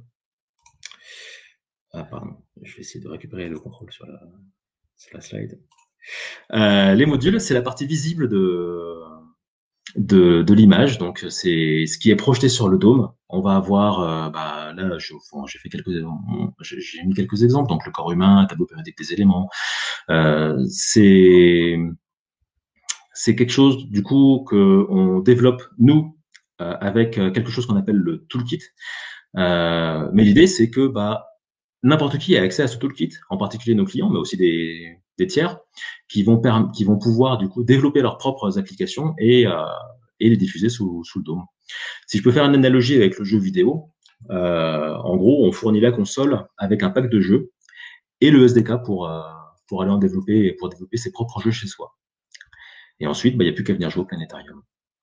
Ah pardon, je vais essayer de récupérer le contrôle sur la, sur la slide. Euh, les modules, c'est la partie visible de de, de l'image, donc c'est ce qui est projeté sur le dôme. On va avoir, euh, bah, là, j'ai bon, fait quelques, j'ai mis quelques exemples, donc le corps humain, tableau périodique des éléments. Euh, c'est c'est quelque chose du coup que on développe nous euh, avec quelque chose qu'on appelle le toolkit. Euh, mais l'idée, c'est que bah n'importe qui a accès à ce toolkit, en particulier nos clients, mais aussi des, des tiers, qui vont, qui vont pouvoir du coup développer leurs propres applications et, euh, et les diffuser sous, sous le dôme. Si je peux faire une analogie avec le jeu vidéo, euh, en gros, on fournit la console avec un pack de jeux et le S D K pour, euh, pour aller en développer, pour développer ses propres jeux chez soi. Et ensuite, il bah, n'y a plus qu'à venir jouer au planétarium.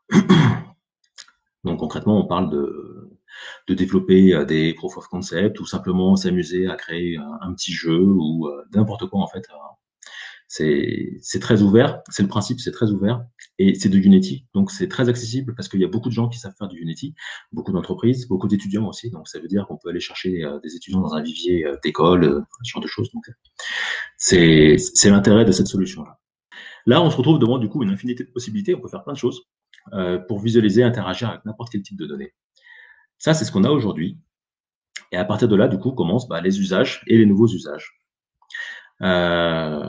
Donc concrètement, on parle de de développer des proof of concept ou simplement s'amuser à créer un, un petit jeu ou euh, n'importe quoi en fait. C'est c'est très ouvert, c'est le principe, c'est très ouvert et c'est de Unity, donc c'est très accessible parce qu'il y a beaucoup de gens qui savent faire du Unity, beaucoup d'entreprises, beaucoup d'étudiants aussi, donc ça veut dire qu'on peut aller chercher euh, des étudiants dans un vivier euh, d'école, euh, ce genre de choses. Donc c'est c'est l'intérêt de cette solution là. Là, on se retrouve devant du coup une infinité de possibilités, on peut faire plein de choses euh, pour visualiser, interagir avec n'importe quel type de données. Ça, c'est ce qu'on a aujourd'hui. Et à partir de là, du coup, commencent bah, les usages et les nouveaux usages. Euh,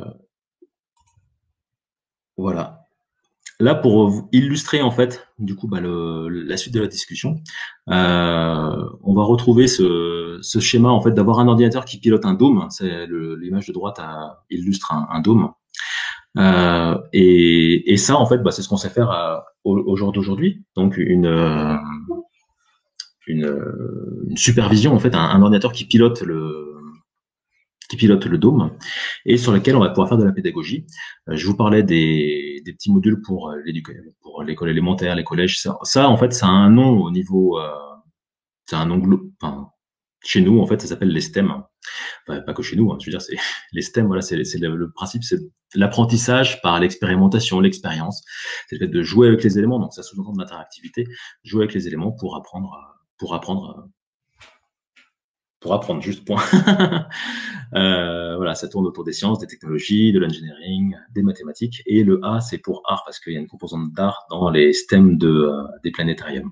voilà. Là, pour illustrer en fait, du coup, bah, le, la suite de la discussion, euh, on va retrouver ce, ce schéma en fait d'avoir un ordinateur qui pilote un dôme. C'est l'image de droite à, illustre un, un dôme. Euh, et, et ça, en fait, bah, c'est ce qu'on sait faire à, au, au jour d'aujourd'hui. Donc, une euh, Une, une supervision, en fait, un, un ordinateur qui pilote le, qui pilote le dôme et sur lesquels on va pouvoir faire de la pédagogie. Euh, je vous parlais des, des petits modules pour l'éducation, pour l'école élémentaire, les collèges. Ça, ça, en fait, ça a un nom au niveau, euh, c'est un nom, enfin, chez nous, en fait, ça s'appelle les STEM. Enfin, pas que chez nous, hein, je veux dire, c'est les STEM. Voilà, c'est le, le principe, c'est l'apprentissage par l'expérimentation, l'expérience. C'est le fait de jouer avec les éléments. Donc, ça sous-entend de l'interactivité. Jouer avec les éléments pour apprendre, pour apprendre. Pour apprendre, juste point. euh, voilà, ça tourne autour des sciences, des technologies, de l'engineering, des mathématiques. Et le A, c'est pour art, parce qu'il y a une composante d'art dans les STEM de, euh, des planétariums.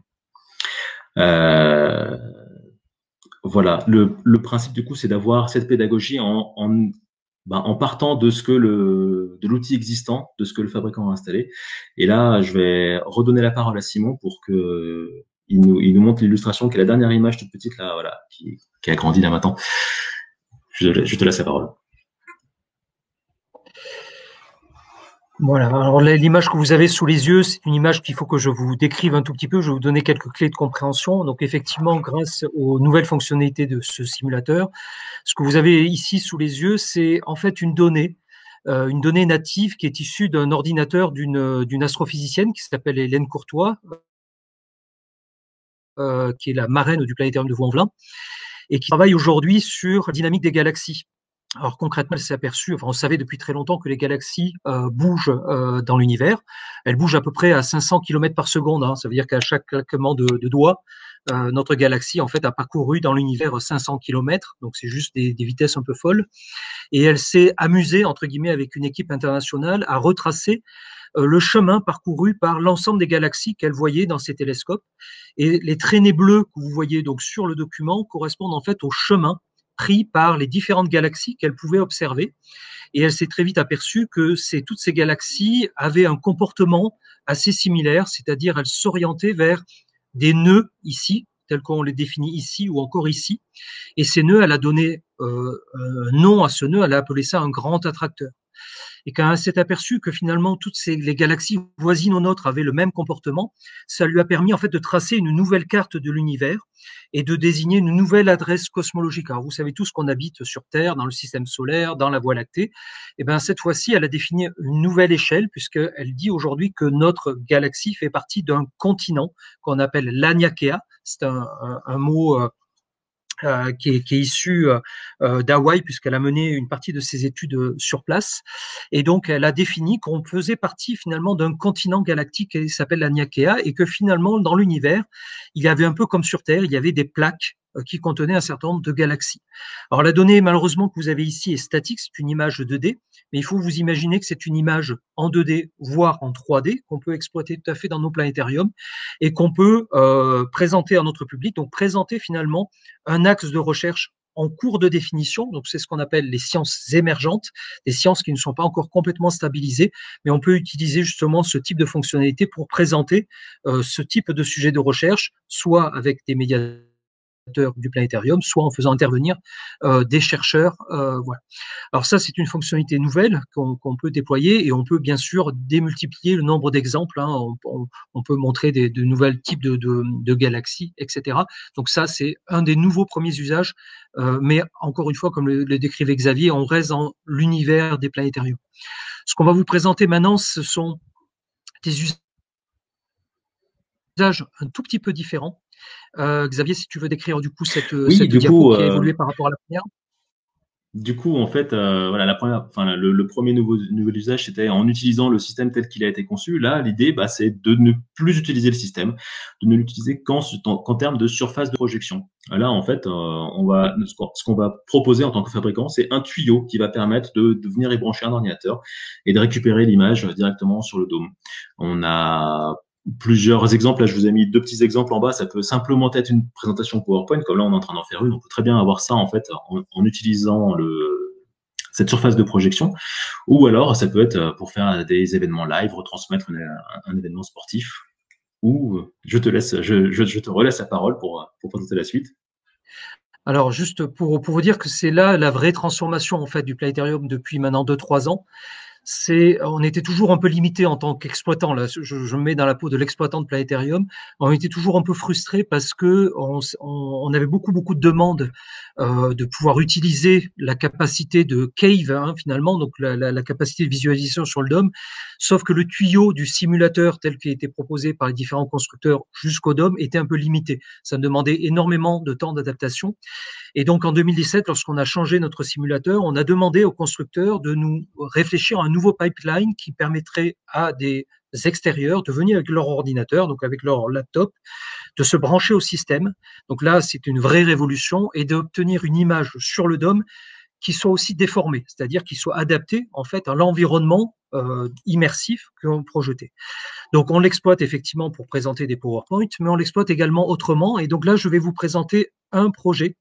Euh, voilà, le, le principe du coup, c'est d'avoir cette pédagogie en, en, ben, en partant de ce que le, de l'outil existant, de ce que le fabricant a installé. Et là, je vais redonner la parole à Simon pour que il nous, il nous montre l'illustration, qui est la dernière image toute petite là, voilà, qui, qui a grandi là maintenant. Je, je te laisse la parole. Voilà, alors l'image que vous avez sous les yeux, c'est une image qu'il faut que je vous décrive un tout petit peu. Je vais vous donner quelques clés de compréhension. Donc effectivement, grâce aux nouvelles fonctionnalités de ce simulateur, ce que vous avez ici sous les yeux, c'est en fait une donnée, euh, une donnée native qui est issue d'un ordinateur d'une d'une astrophysicienne qui s'appelle Hélène Courtois, euh, qui est la marraine du planétarium de Vaux-en-Velin, et qui travaille aujourd'hui sur la dynamique des galaxies. Alors concrètement, elle s'est aperçue, enfin on savait depuis très longtemps que les galaxies euh, bougent euh, dans l'univers. Elles bougent à peu près à cinq cents kilomètres par seconde. Hein. Ça veut dire qu'à chaque claquement de, de doigts, euh, notre galaxie en fait a parcouru dans l'univers cinq cents kilomètres. Donc c'est juste des, des vitesses un peu folles. Et elle s'est amusée entre guillemets avec une équipe internationale à retracer euh, le chemin parcouru par l'ensemble des galaxies qu'elle voyait dans ses télescopes. Et les traînées bleues que vous voyez donc sur le document correspondent en fait au chemin pris par les différentes galaxies qu'elle pouvait observer. Et elle s'est très vite aperçue que ces, toutes ces galaxies avaient un comportement assez similaire, c'est-à-dire elles s'orientaient vers des nœuds ici, tels qu'on les définit ici ou encore ici. Et ces nœuds, elle a donné euh, un nom à ce nœud, elle a appelé ça un grand attracteur. Et quand elle s'est aperçue que finalement toutes ces, les galaxies voisines aux nôtres avaient le même comportement, ça lui a permis en fait de tracer une nouvelle carte de l'univers et de désigner une nouvelle adresse cosmologique. Alors vous savez tous qu'on habite sur Terre, dans le système solaire, dans la Voie lactée. Et bien cette fois-ci, elle a défini une nouvelle échelle puisqu'elle dit aujourd'hui que notre galaxie fait partie d'un continent qu'on appelle l'Aniakea. C'est un, un, un mot euh, Euh, qui, est, qui est issue euh, d'Hawaï puisqu'elle a mené une partie de ses études sur place. Et donc, elle a défini qu'on faisait partie finalement d'un continent galactique qui s'appelle l'Aniakea et que finalement, dans l'univers, il y avait un peu comme sur Terre, il y avait des plaques qui contenaient un certain nombre de galaxies. Alors, la donnée, malheureusement, que vous avez ici est statique, c'est une image deux D, mais il faut vous imaginer que c'est une image en deux D, voire en trois D, qu'on peut exploiter tout à fait dans nos planétariums et qu'on peut euh, présenter à notre public, donc présenter finalement un axe de recherche en cours de définition, donc c'est ce qu'on appelle les sciences émergentes, des sciences qui ne sont pas encore complètement stabilisées, mais on peut utiliser justement ce type de fonctionnalité pour présenter euh, ce type de sujet de recherche, soit avec des médias du planétarium, soit en faisant intervenir euh, des chercheurs. Euh, voilà. Alors ça, c'est une fonctionnalité nouvelle qu'on qu'on peut déployer et on peut bien sûr démultiplier le nombre d'exemples. Hein. On, on, on peut montrer des, de nouvelles types de, de, de galaxies, et cetera. Donc ça, c'est un des nouveaux premiers usages. Euh, mais encore une fois, comme le, le décrivait Xavier, on reste dans l'univers des planétariums. Ce qu'on va vous présenter maintenant, ce sont des usages un tout petit peu différents. Euh, Xavier, si tu veux décrire du coup cette, oui, cette du diapo coup, qui a euh, évolué par rapport à la première. Du coup, en fait, euh, voilà, la première, enfin, le, le premier nouveau, nouvel usage, c'était en utilisant le système tel qu'il a été conçu. Là, l'idée, bah, c'est de ne plus utiliser le système, de ne l'utiliser qu'en, qu'en termes de surface de projection. Là, en fait, euh, on va, ce qu'on va proposer en tant que fabricant, c'est un tuyau qui va permettre de, de venir y brancher un ordinateur et de récupérer l'image directement sur le dôme. On a plusieurs exemples. Là, je vous ai mis deux petits exemples en bas. Ça peut simplement être une présentation PowerPoint, comme là, on est en train d'en faire une. On peut très bien avoir ça, en fait, en, en utilisant le, cette surface de projection. Ou alors, ça peut être pour faire des événements live, retransmettre une, un, un événement sportif. Ou je te laisse, je, je, je te relaisse la parole pour, pour présenter la suite. Alors, juste pour, pour vous dire que c'est là la vraie transformation, en fait, du planétarium depuis maintenant deux trois ans. c'est, on était toujours un peu limité en tant qu'exploitant. Là, je, je me mets dans la peau de l'exploitant de Planétarium. On était toujours un peu frustré parce que on, on, on avait beaucoup beaucoup de demandes euh, de pouvoir utiliser la capacité de Cave, hein, finalement, donc la, la, la capacité de visualisation sur le dôme. Sauf que le tuyau du simulateur tel qu'il a été proposé par les différents constructeurs jusqu'au dôme était un peu limité. Ça demandait énormément de temps d'adaptation. Et donc, en deux mille dix-sept, lorsqu'on a changé notre simulateur, on a demandé aux constructeurs de nous réfléchir à un nouveau pipeline qui permettrait à des extérieurs de venir avec leur ordinateur, donc avec leur laptop, de se brancher au système. Donc là, c'est une vraie révolution et d'obtenir une image sur le dôme qui soit aussi déformée, c'est-à-dire qui soit adaptée en fait à l'environnement euh, immersif que l'on projetait. Donc on l'exploite effectivement pour présenter des PowerPoint, mais on l'exploite également autrement. Et donc là, je vais vous présenter un projet,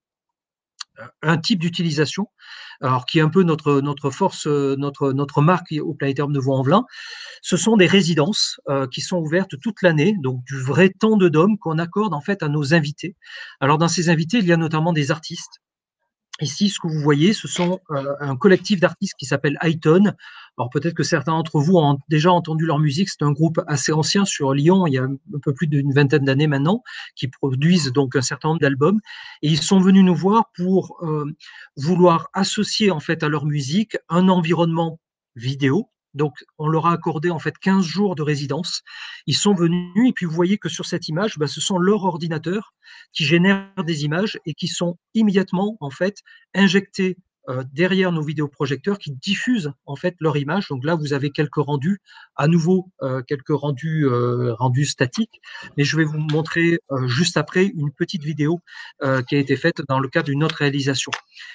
un type d'utilisation, alors qui est un peu notre notre force, notre notre marque au Planétarium de Vaux-en-Velin. Ce sont des résidences euh, qui sont ouvertes toute l'année, donc du vrai temps de dôme qu'on accorde en fait à nos invités. Alors dans ces invités, il y a notamment des artistes. Ici, ce que vous voyez, ce sont euh, un collectif d'artistes qui s'appelle Highton. Alors peut-être que certains d'entre vous ont déjà entendu leur musique. C'est un groupe assez ancien sur Lyon, il y a un peu plus d'une vingtaine d'années maintenant, qui produisent donc un certain nombre d'albums. Et ils sont venus nous voir pour euh, vouloir associer en fait à leur musique un environnement vidéo. Donc, on leur a accordé en fait quinze jours de résidence. Ils sont venus et puis vous voyez que sur cette image, bah, ce sont leurs ordinateurs qui génèrent des images et qui sont immédiatement en fait injectés euh, derrière nos vidéoprojecteurs qui diffusent en fait leur image. Donc là, vous avez quelques rendus, à nouveau euh, quelques rendus euh, rendus statiques, mais je vais vous montrer euh, juste après une petite vidéo euh, qui a été faite dans le cadre d'une autre réalisation.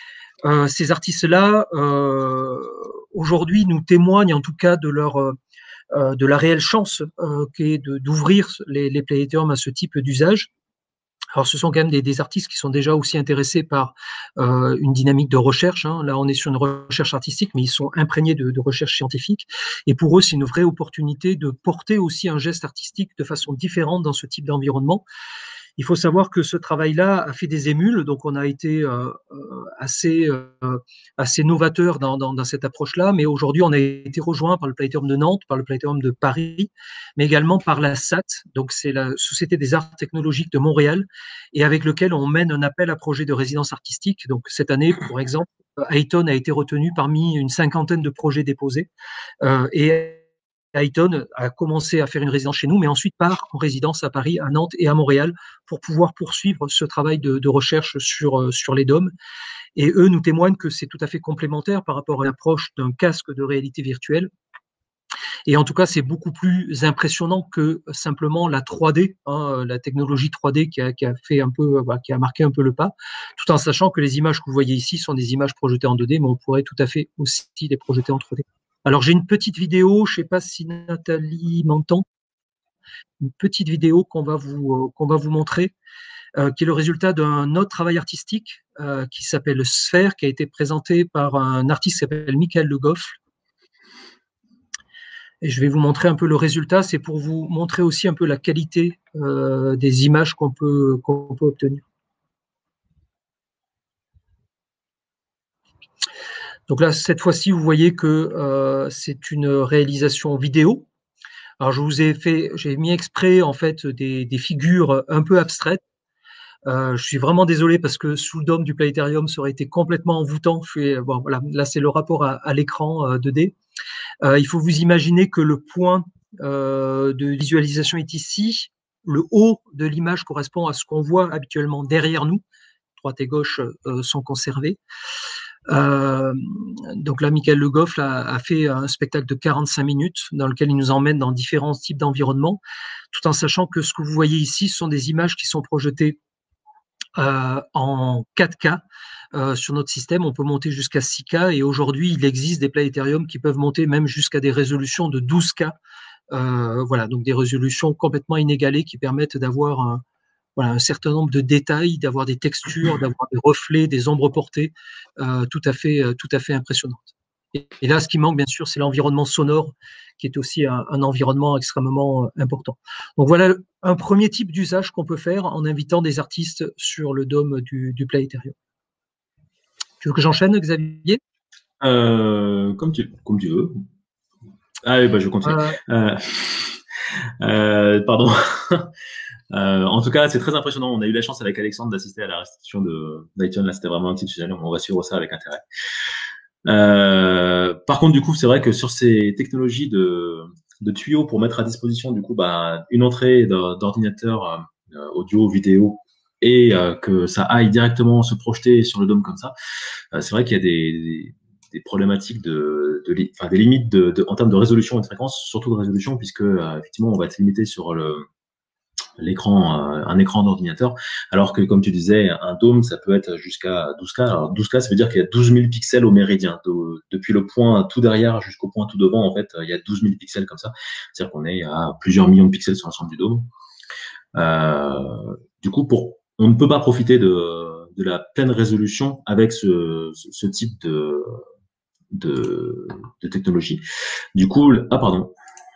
Euh, ces artistes-là, euh, aujourd'hui, nous témoignent en tout cas de leur euh, de la réelle chance euh, qu'est de, d'ouvrir les, les planétariums à ce type d'usage. Alors, ce sont quand même des, des artistes qui sont déjà aussi intéressés par euh, une dynamique de recherche. Hein. Là, on est sur une recherche artistique, mais ils sont imprégnés de, de recherche scientifique. Et pour eux, c'est une vraie opportunité de porter aussi un geste artistique de façon différente dans ce type d'environnement. Il faut savoir que ce travail-là a fait des émules, donc on a été euh, assez euh, assez novateur dans, dans, dans cette approche-là, mais aujourd'hui on a été rejoint par le Planétarium de Nantes, par le Planétarium de Paris, mais également par la S A T, donc c'est la Société des Arts Technologiques de Montréal, et avec lequel on mène un appel à projet de résidence artistique. Donc cette année, pour exemple, Highton a été retenu parmi une cinquantaine de projets déposés, euh, et Highton a commencé à faire une résidence chez nous, mais ensuite part en résidence à Paris, à Nantes et à Montréal pour pouvoir poursuivre ce travail de, de recherche sur, sur les dômes. Et eux nous témoignent que c'est tout à fait complémentaire par rapport à l'approche d'un casque de réalité virtuelle. Et en tout cas, c'est beaucoup plus impressionnant que simplement la trois D, hein, la technologie trois D qui a, qui a fait un peu, bah, qui a marqué un peu le pas, tout en sachant que les images que vous voyez ici sont des images projetées en deux D, mais on pourrait tout à fait aussi les projeter en trois D. Alors, j'ai une petite vidéo, je ne sais pas si Nathalie m'entend, une petite vidéo qu'on va vous, euh, qu'on va vous montrer, euh, qui est le résultat d'un autre travail artistique euh, qui s'appelle Sphère, qui a été présenté par un artiste qui s'appelle Michael Le Goff. Et je vais vous montrer un peu le résultat, c'est pour vous montrer aussi un peu la qualité euh, des images qu'on peut, qu'on peut obtenir. Donc là, cette fois-ci, vous voyez que euh, c'est une réalisation vidéo. Alors, je vous ai fait, j'ai mis exprès en fait des, des figures un peu abstraites. Euh, je suis vraiment désolé parce que sous le dôme du planétarium, ça aurait été complètement envoûtant. Je suis, bon, voilà, là, c'est le rapport à, à l'écran euh, deux D. Euh, il faut vous imaginer que le point euh, de visualisation est ici. Le haut de l'image correspond à ce qu'on voit habituellement derrière nous. Droite et gauche euh, sont conservés. Euh, donc là, Michael Le Goff a, a fait un spectacle de quarante-cinq minutes dans lequel il nous emmène dans différents types d'environnements, tout en sachant que ce que vous voyez ici sont des images qui sont projetées euh, en quatre K. Euh, sur notre système, on peut monter jusqu'à six K et aujourd'hui, il existe des planétariums qui peuvent monter même jusqu'à des résolutions de douze K. Euh, voilà, donc des résolutions complètement inégalées qui permettent d'avoir un, voilà, un certain nombre de détails, d'avoir des textures, d'avoir des reflets, des ombres portées, euh, tout à fait, euh, tout à fait impressionnantes. Et, et là, ce qui manque, bien sûr, c'est l'environnement sonore, qui est aussi un, un environnement extrêmement euh, important. Donc voilà un premier type d'usage qu'on peut faire en invitant des artistes sur le dôme du, du planétarium. Tu veux que j'enchaîne, Xavier? euh, Comme tu, comme tu veux. Ah oui, bah, je continue. Euh, Euh, euh, pardon. Euh, en tout cas, c'est très impressionnant. On a eu la chance avec Alexandre d'assister à la restitution de d'iTunes. Là, c'était vraiment exceptionnel. On va suivre ça avec intérêt. Euh, par contre, du coup, c'est vrai que sur ces technologies de, de tuyaux pour mettre à disposition, du coup, bah, une entrée d'ordinateur euh, audio, vidéo, et euh, que ça aille directement se projeter sur le dôme comme ça, euh, c'est vrai qu'il y a des, des, des problématiques de, de, de enfin, des limites de, de, en termes de résolution et de fréquence, surtout de résolution, puisque euh, effectivement, on va être limité sur le l'écran, euh, un écran d'ordinateur, alors que comme tu disais, un dôme, ça peut être jusqu'à douze K. Alors douze K, ça veut dire qu'il y a douze mille pixels au méridien. De, depuis le point tout derrière jusqu'au point tout devant, en fait, il y a douze mille pixels comme ça. C'est-à-dire qu'on est à plusieurs millions de pixels sur l'ensemble du dôme. Euh, du coup, pour, on ne peut pas profiter de, de la pleine résolution avec ce, ce, ce type de, de, de technologie. Du coup, ah pardon.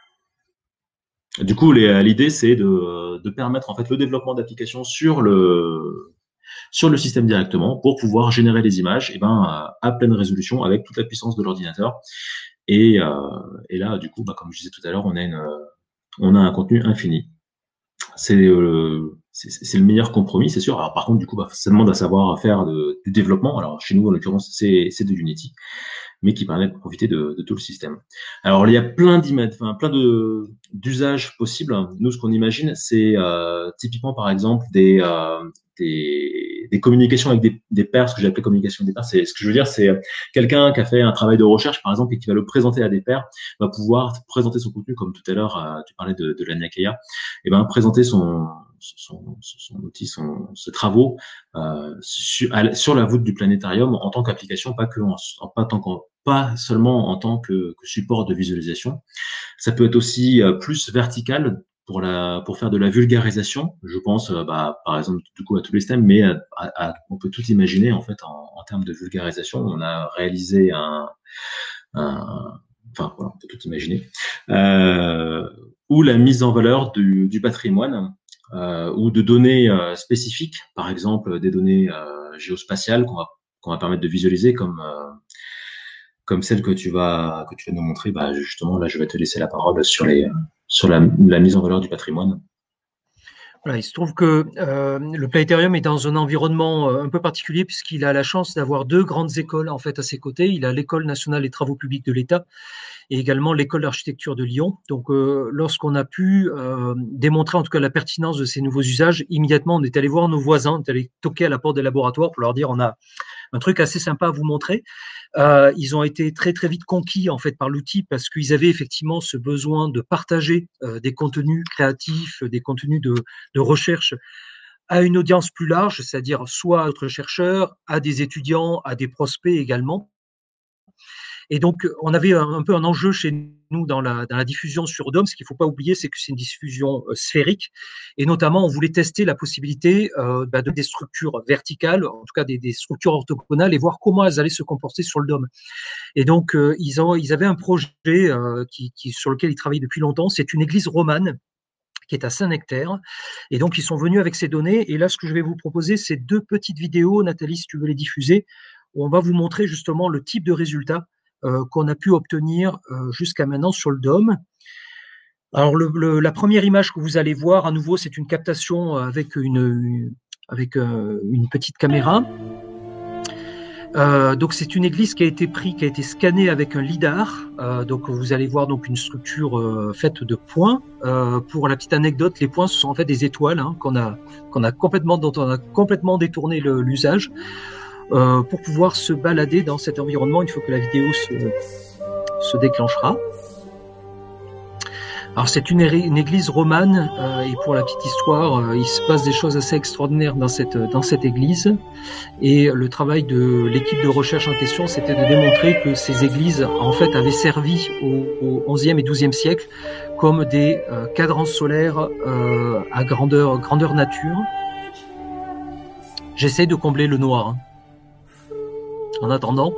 Du coup, l'idée, c'est de, de permettre en fait le développement d'applications sur le sur le système directement pour pouvoir générer les images, et ben à, à pleine résolution avec toute la puissance de l'ordinateur. Et, euh, et là, du coup, bah, comme je disais tout à l'heure, on a une on a un contenu infini. C'est euh, c'est le meilleur compromis, c'est sûr. Alors par contre, du coup, bah, ça demande à savoir faire de, du développement. Alors chez nous, en l'occurrence, c'est c'est de Unity, mais qui permet de profiter de, de tout le système. Alors il y a plein d'images, enfin plein de d'usages possibles. Nous, ce qu'on imagine, c'est euh, typiquement par exemple des euh, des, des communications avec des, des pairs, ce que j'ai appelé communication avec des pairs. C'est ce que je veux dire, c'est quelqu'un qui a fait un travail de recherche par exemple et qui va le présenter à des pairs, va pouvoir présenter son contenu comme tout à l'heure. Euh, tu parlais de, de l'Anya Kea, et ben présenter son son, son, son outil, son, ses travaux euh, sur, sur la voûte du planétarium en tant qu'application, pas que en, pas tant qu'en pas seulement en tant que, que support de visualisation. Ça peut être aussi euh, plus vertical pour la pour faire de la vulgarisation. Je pense, euh, bah, par exemple, du coup à tous les systèmes, mais à, à, on peut tout imaginer en fait en, en termes de vulgarisation. On a réalisé un, un enfin voilà, on peut tout imaginer. Euh, ou la mise en valeur du, du patrimoine. Euh, ou de données euh, spécifiques, par exemple des données euh, géospatiales qu'on va qu'on va permettre de visualiser, comme euh, comme celle que tu vas que tu vas nous montrer. Bah justement là, je vais te laisser la parole sur les sur la, la mise en valeur du patrimoine. Voilà, il se trouve que euh, le Planétarium est dans un environnement euh, un peu particulier puisqu'il a la chance d'avoir deux grandes écoles en fait à ses côtés. Il a l'École nationale des travaux publics de l'État et également l'École d'architecture de Lyon. Donc, euh, lorsqu'on a pu euh, démontrer en tout cas la pertinence de ces nouveaux usages, immédiatement on est allé voir nos voisins, on est allé toquer à la porte des laboratoires pour leur dire on a un truc assez sympa à vous montrer. Euh, ils ont été très très vite conquis en fait par l'outil parce qu'ils avaient effectivement ce besoin de partager euh, des contenus créatifs, des contenus de, de recherche à une audience plus large, c'est-à-dire soit à d'autres chercheurs, à des étudiants, à des prospects également. Et donc, on avait un, un peu un enjeu chez nous dans la, dans la diffusion sur Dome. Ce qu'il ne faut pas oublier, c'est que c'est une diffusion euh, sphérique. Et notamment, on voulait tester la possibilité euh, bah, de des structures verticales, en tout cas des, des structures orthogonales, et voir comment elles allaient se comporter sur le Dome. Et donc, euh, ils, ont, ils avaient un projet euh, qui, qui, sur lequel ils travaillent depuis longtemps. C'est une église romane qui est à Saint-Nectaire. Et donc, ils sont venus avec ces données. Et là, ce que je vais vous proposer, c'est deux petites vidéos, Nathalie, si tu veux les diffuser, où on va vous montrer justement le type de résultats Euh, qu'on a pu obtenir euh, jusqu'à maintenant sur le Dôme. Alors le, le, la première image que vous allez voir, à nouveau, c'est une captation avec une, une avec euh, une petite caméra. Euh, donc c'est une église qui a été prise, qui a été scannée avec un lidar. Euh, donc vous allez voir donc une structure euh, faite de points. Euh, pour la petite anecdote, les points ce sont en fait des étoiles hein, qu'on a qu'on a complètement dont on a complètement détourné l'usage. Euh, pour pouvoir se balader dans cet environnement une fois que la vidéo se, se déclenchera. Alors c'est une, une église romane euh, et pour la petite histoire, euh, il se passe des choses assez extraordinaires dans cette, dans cette église et le travail de l'équipe de recherche en question, c'était de démontrer que ces églises en fait avaient servi au, au onzième et douzième siècle comme des euh, cadrans solaires euh, à grandeur, grandeur nature. J'essaie de combler le noir. Hein. En attendant,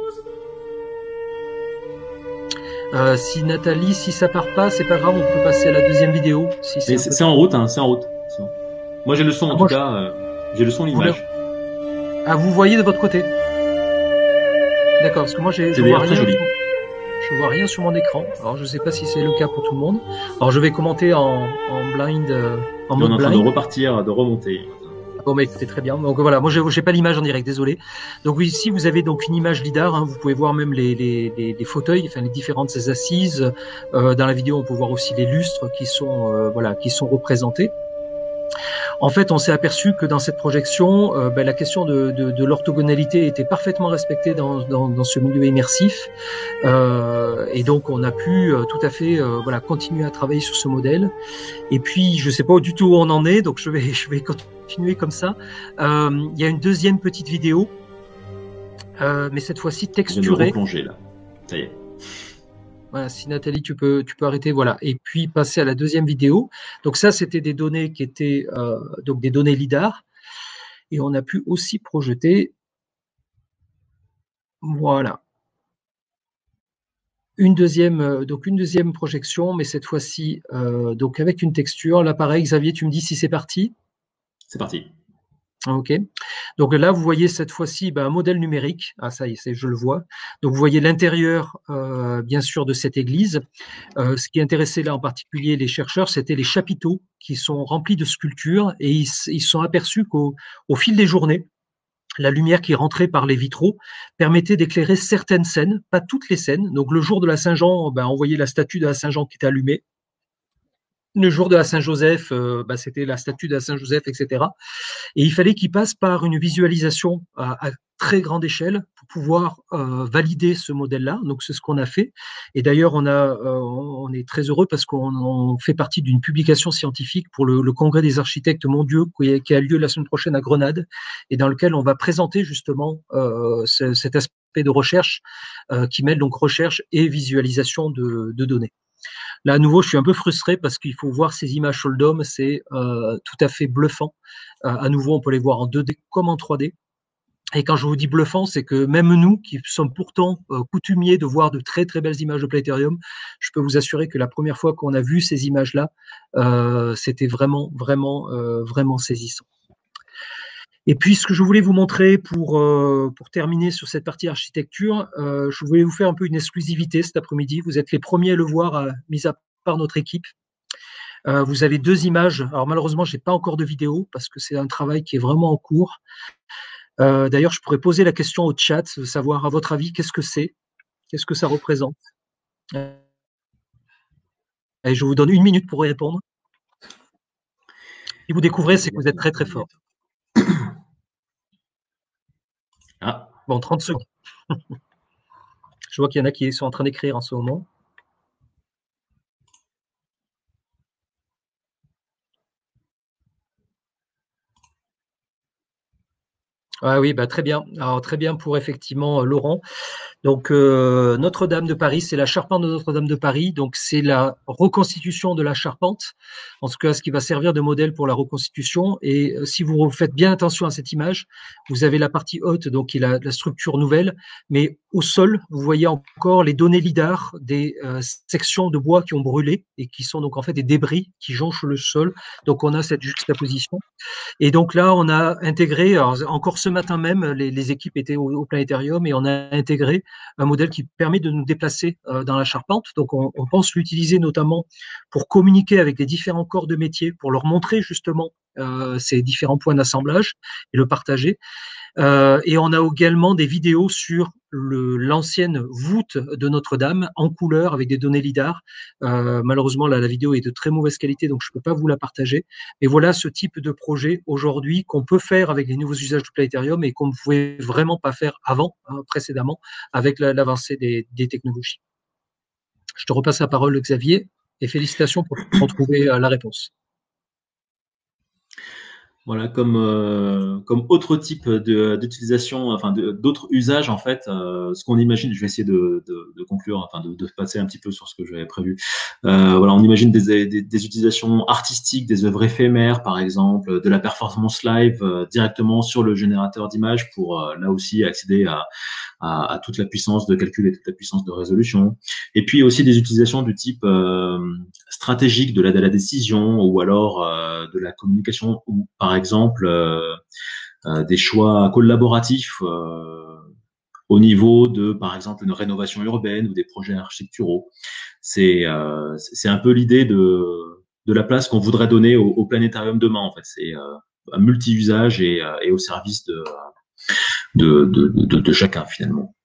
euh, si Nathalie, si ça part pas, c'est pas grave, on peut passer à la deuxième vidéo. Si c'est peu... en route, hein, c'est en route. Moi j'ai le son en ah, tout cas, je... euh, j'ai le son, l'image. Ah, vous voyez de votre côté. D'accord, parce que moi j'ai. C'est d'ailleurs très joli. Je vois rien sur mon écran. Alors, je sais pas si c'est le cas pour tout le monde. Alors, je vais commenter en, en blind, euh, en mode on est en train blind. de repartir, de remonter. Bon, bah écoutez, très bien. Donc voilà, moi, je n'ai pas l'image en direct, désolé. Donc ici, vous avez donc une image lidar. Hein, vous pouvez voir même les, les, les, les fauteuils, enfin les différentes assises. Euh, dans la vidéo, on peut voir aussi les lustres qui sont, euh, voilà, qui sont représentés. En fait, on s'est aperçu que dans cette projection, euh, ben, la question de, de, de l'orthogonalité était parfaitement respectée dans, dans, dans ce milieu immersif, euh, et donc on a pu euh, tout à fait, euh, voilà, continuer à travailler sur ce modèle. Et puis, je ne sais pas du tout où on en est, donc je vais, je vais continuer comme ça. Euh, il y a une deuxième petite vidéo, euh, mais cette fois-ci texturée. Je vais me replonger là. Ça y est. Voilà, si Nathalie, tu peux, tu peux arrêter, voilà, et puis passer à la deuxième vidéo. Donc ça, c'était des données qui étaient euh, donc des données lidar, et on a pu aussi projeter, voilà, une deuxième, donc une deuxième projection, mais cette fois-ci euh, donc avec une texture. Là, pareil, Xavier, tu me dis si c'est parti. C'est parti. Ok. Donc là, vous voyez cette fois-ci ben, un modèle numérique. Ah, ça y est, je le vois. Donc vous voyez l'intérieur, euh, bien sûr, de cette église. Euh, ce qui intéressait là en particulier les chercheurs, c'était les chapiteaux qui sont remplis de sculptures, et ils se sont aperçus qu'au au fil des journées, la lumière qui rentrait par les vitraux permettait d'éclairer certaines scènes, pas toutes les scènes. Donc le jour de la Saint-Jean, ben, on voyait la statue de la Saint-Jean qui était allumée. Le jour de la Saint-Joseph, euh, bah, c'était la statue de la Saint-Joseph, et cetera. Et il fallait qu'il passe par une visualisation à, à très grande échelle pour pouvoir euh, valider ce modèle-là. Donc c'est ce qu'on a fait. Et d'ailleurs, on a, euh, on est très heureux parce qu'on on fait partie d'une publication scientifique pour le, le Congrès des architectes mondiaux qui, qui a lieu la semaine prochaine à Grenade, et dans lequel on va présenter justement euh, ce, cet aspect de recherche euh, qui mêle donc recherche et visualisation de, de données. Là, à nouveau, je suis un peu frustré parce qu'il faut voir ces images sur le dôme, c'est euh, tout à fait bluffant. Euh, à nouveau, on peut les voir en deux D comme en trois D. Et quand je vous dis bluffant, c'est que même nous, qui sommes pourtant euh, coutumiers de voir de très très belles images de Planétarium, je peux vous assurer que la première fois qu'on a vu ces images-là, euh, c'était vraiment, vraiment, euh, vraiment saisissant. Et puis, ce que je voulais vous montrer pour, euh, pour terminer sur cette partie architecture, euh, je voulais vous faire un peu une exclusivité cet après-midi. Vous êtes les premiers à le voir, euh, mis à part notre équipe. Euh, vous avez deux images. Alors, malheureusement, je n'ai pas encore de vidéo parce que c'est un travail qui est vraiment en cours. Euh, D'ailleurs, je pourrais poser la question au chat, de savoir, à votre avis, qu'est-ce que c'est? Qu'est-ce que ça représente? Et je vous donne une minute pour répondre. Si vous découvrez, c'est que vous êtes très, très fort. Ah. Bon, trente secondes. Je vois qu'il y en a qui sont en train d'écrire en ce moment. Ah oui, bah très bien. Alors très bien pour effectivement euh, Laurent. Donc euh, Notre-Dame de Paris, c'est la charpente de Notre-Dame de Paris. Donc c'est la reconstitution de la charpente, en tout cas ce qui va servir de modèle pour la reconstitution. Et euh, si vous faites bien attention à cette image, vous avez la partie haute, donc qui est la, la structure nouvelle, mais au sol, vous voyez encore les données lidar des euh, sections de bois qui ont brûlé et qui sont donc en fait des débris qui jonchent le sol. Donc on a cette juxtaposition. Et donc là, on a intégré, alors encore ce matin même, les, les équipes étaient au, au planétarium et on a intégré un modèle qui permet de nous déplacer euh, dans la charpente. Donc on, on pense l'utiliser notamment pour communiquer avec les différents corps de métier, pour leur montrer justement euh, ces différents points d'assemblage et le partager. Euh, et on a également des vidéos sur le, l'ancienne voûte de Notre-Dame en couleur avec des données lidar. Euh, malheureusement, là, la vidéo est de très mauvaise qualité, donc je ne peux pas vous la partager. Mais voilà ce type de projet aujourd'hui qu'on peut faire avec les nouveaux usages du planétarium et qu'on ne pouvait vraiment pas faire avant, hein, précédemment, avec la, l'avancée des, des technologies. Je te repasse la parole, Xavier, et félicitations pour retrouver euh, la réponse. Voilà, comme euh, comme autre type de, d'utilisation, enfin de, d'autres usages en fait, euh, ce qu'on imagine, je vais essayer de, de, de conclure, enfin de, de passer un petit peu sur ce que j'avais prévu. Euh, voilà, on imagine des, des, des utilisations artistiques, des œuvres éphémères, par exemple, de la performance live euh, directement sur le générateur d'images pour euh, là aussi accéder à, à, à toute la puissance de calcul et toute la puissance de résolution. Et puis aussi des utilisations du type euh, stratégique de l'aide à la décision ou alors euh, de la communication ou par exemple euh, euh, des choix collaboratifs euh, au niveau de, par exemple, une rénovation urbaine ou des projets architecturaux. C'est euh, c'est un peu l'idée de, de la place qu'on voudrait donner au, au planétarium demain, en fait. C'est euh, un multi-usage et, euh, et au service de, de, de, de, de chacun, finalement.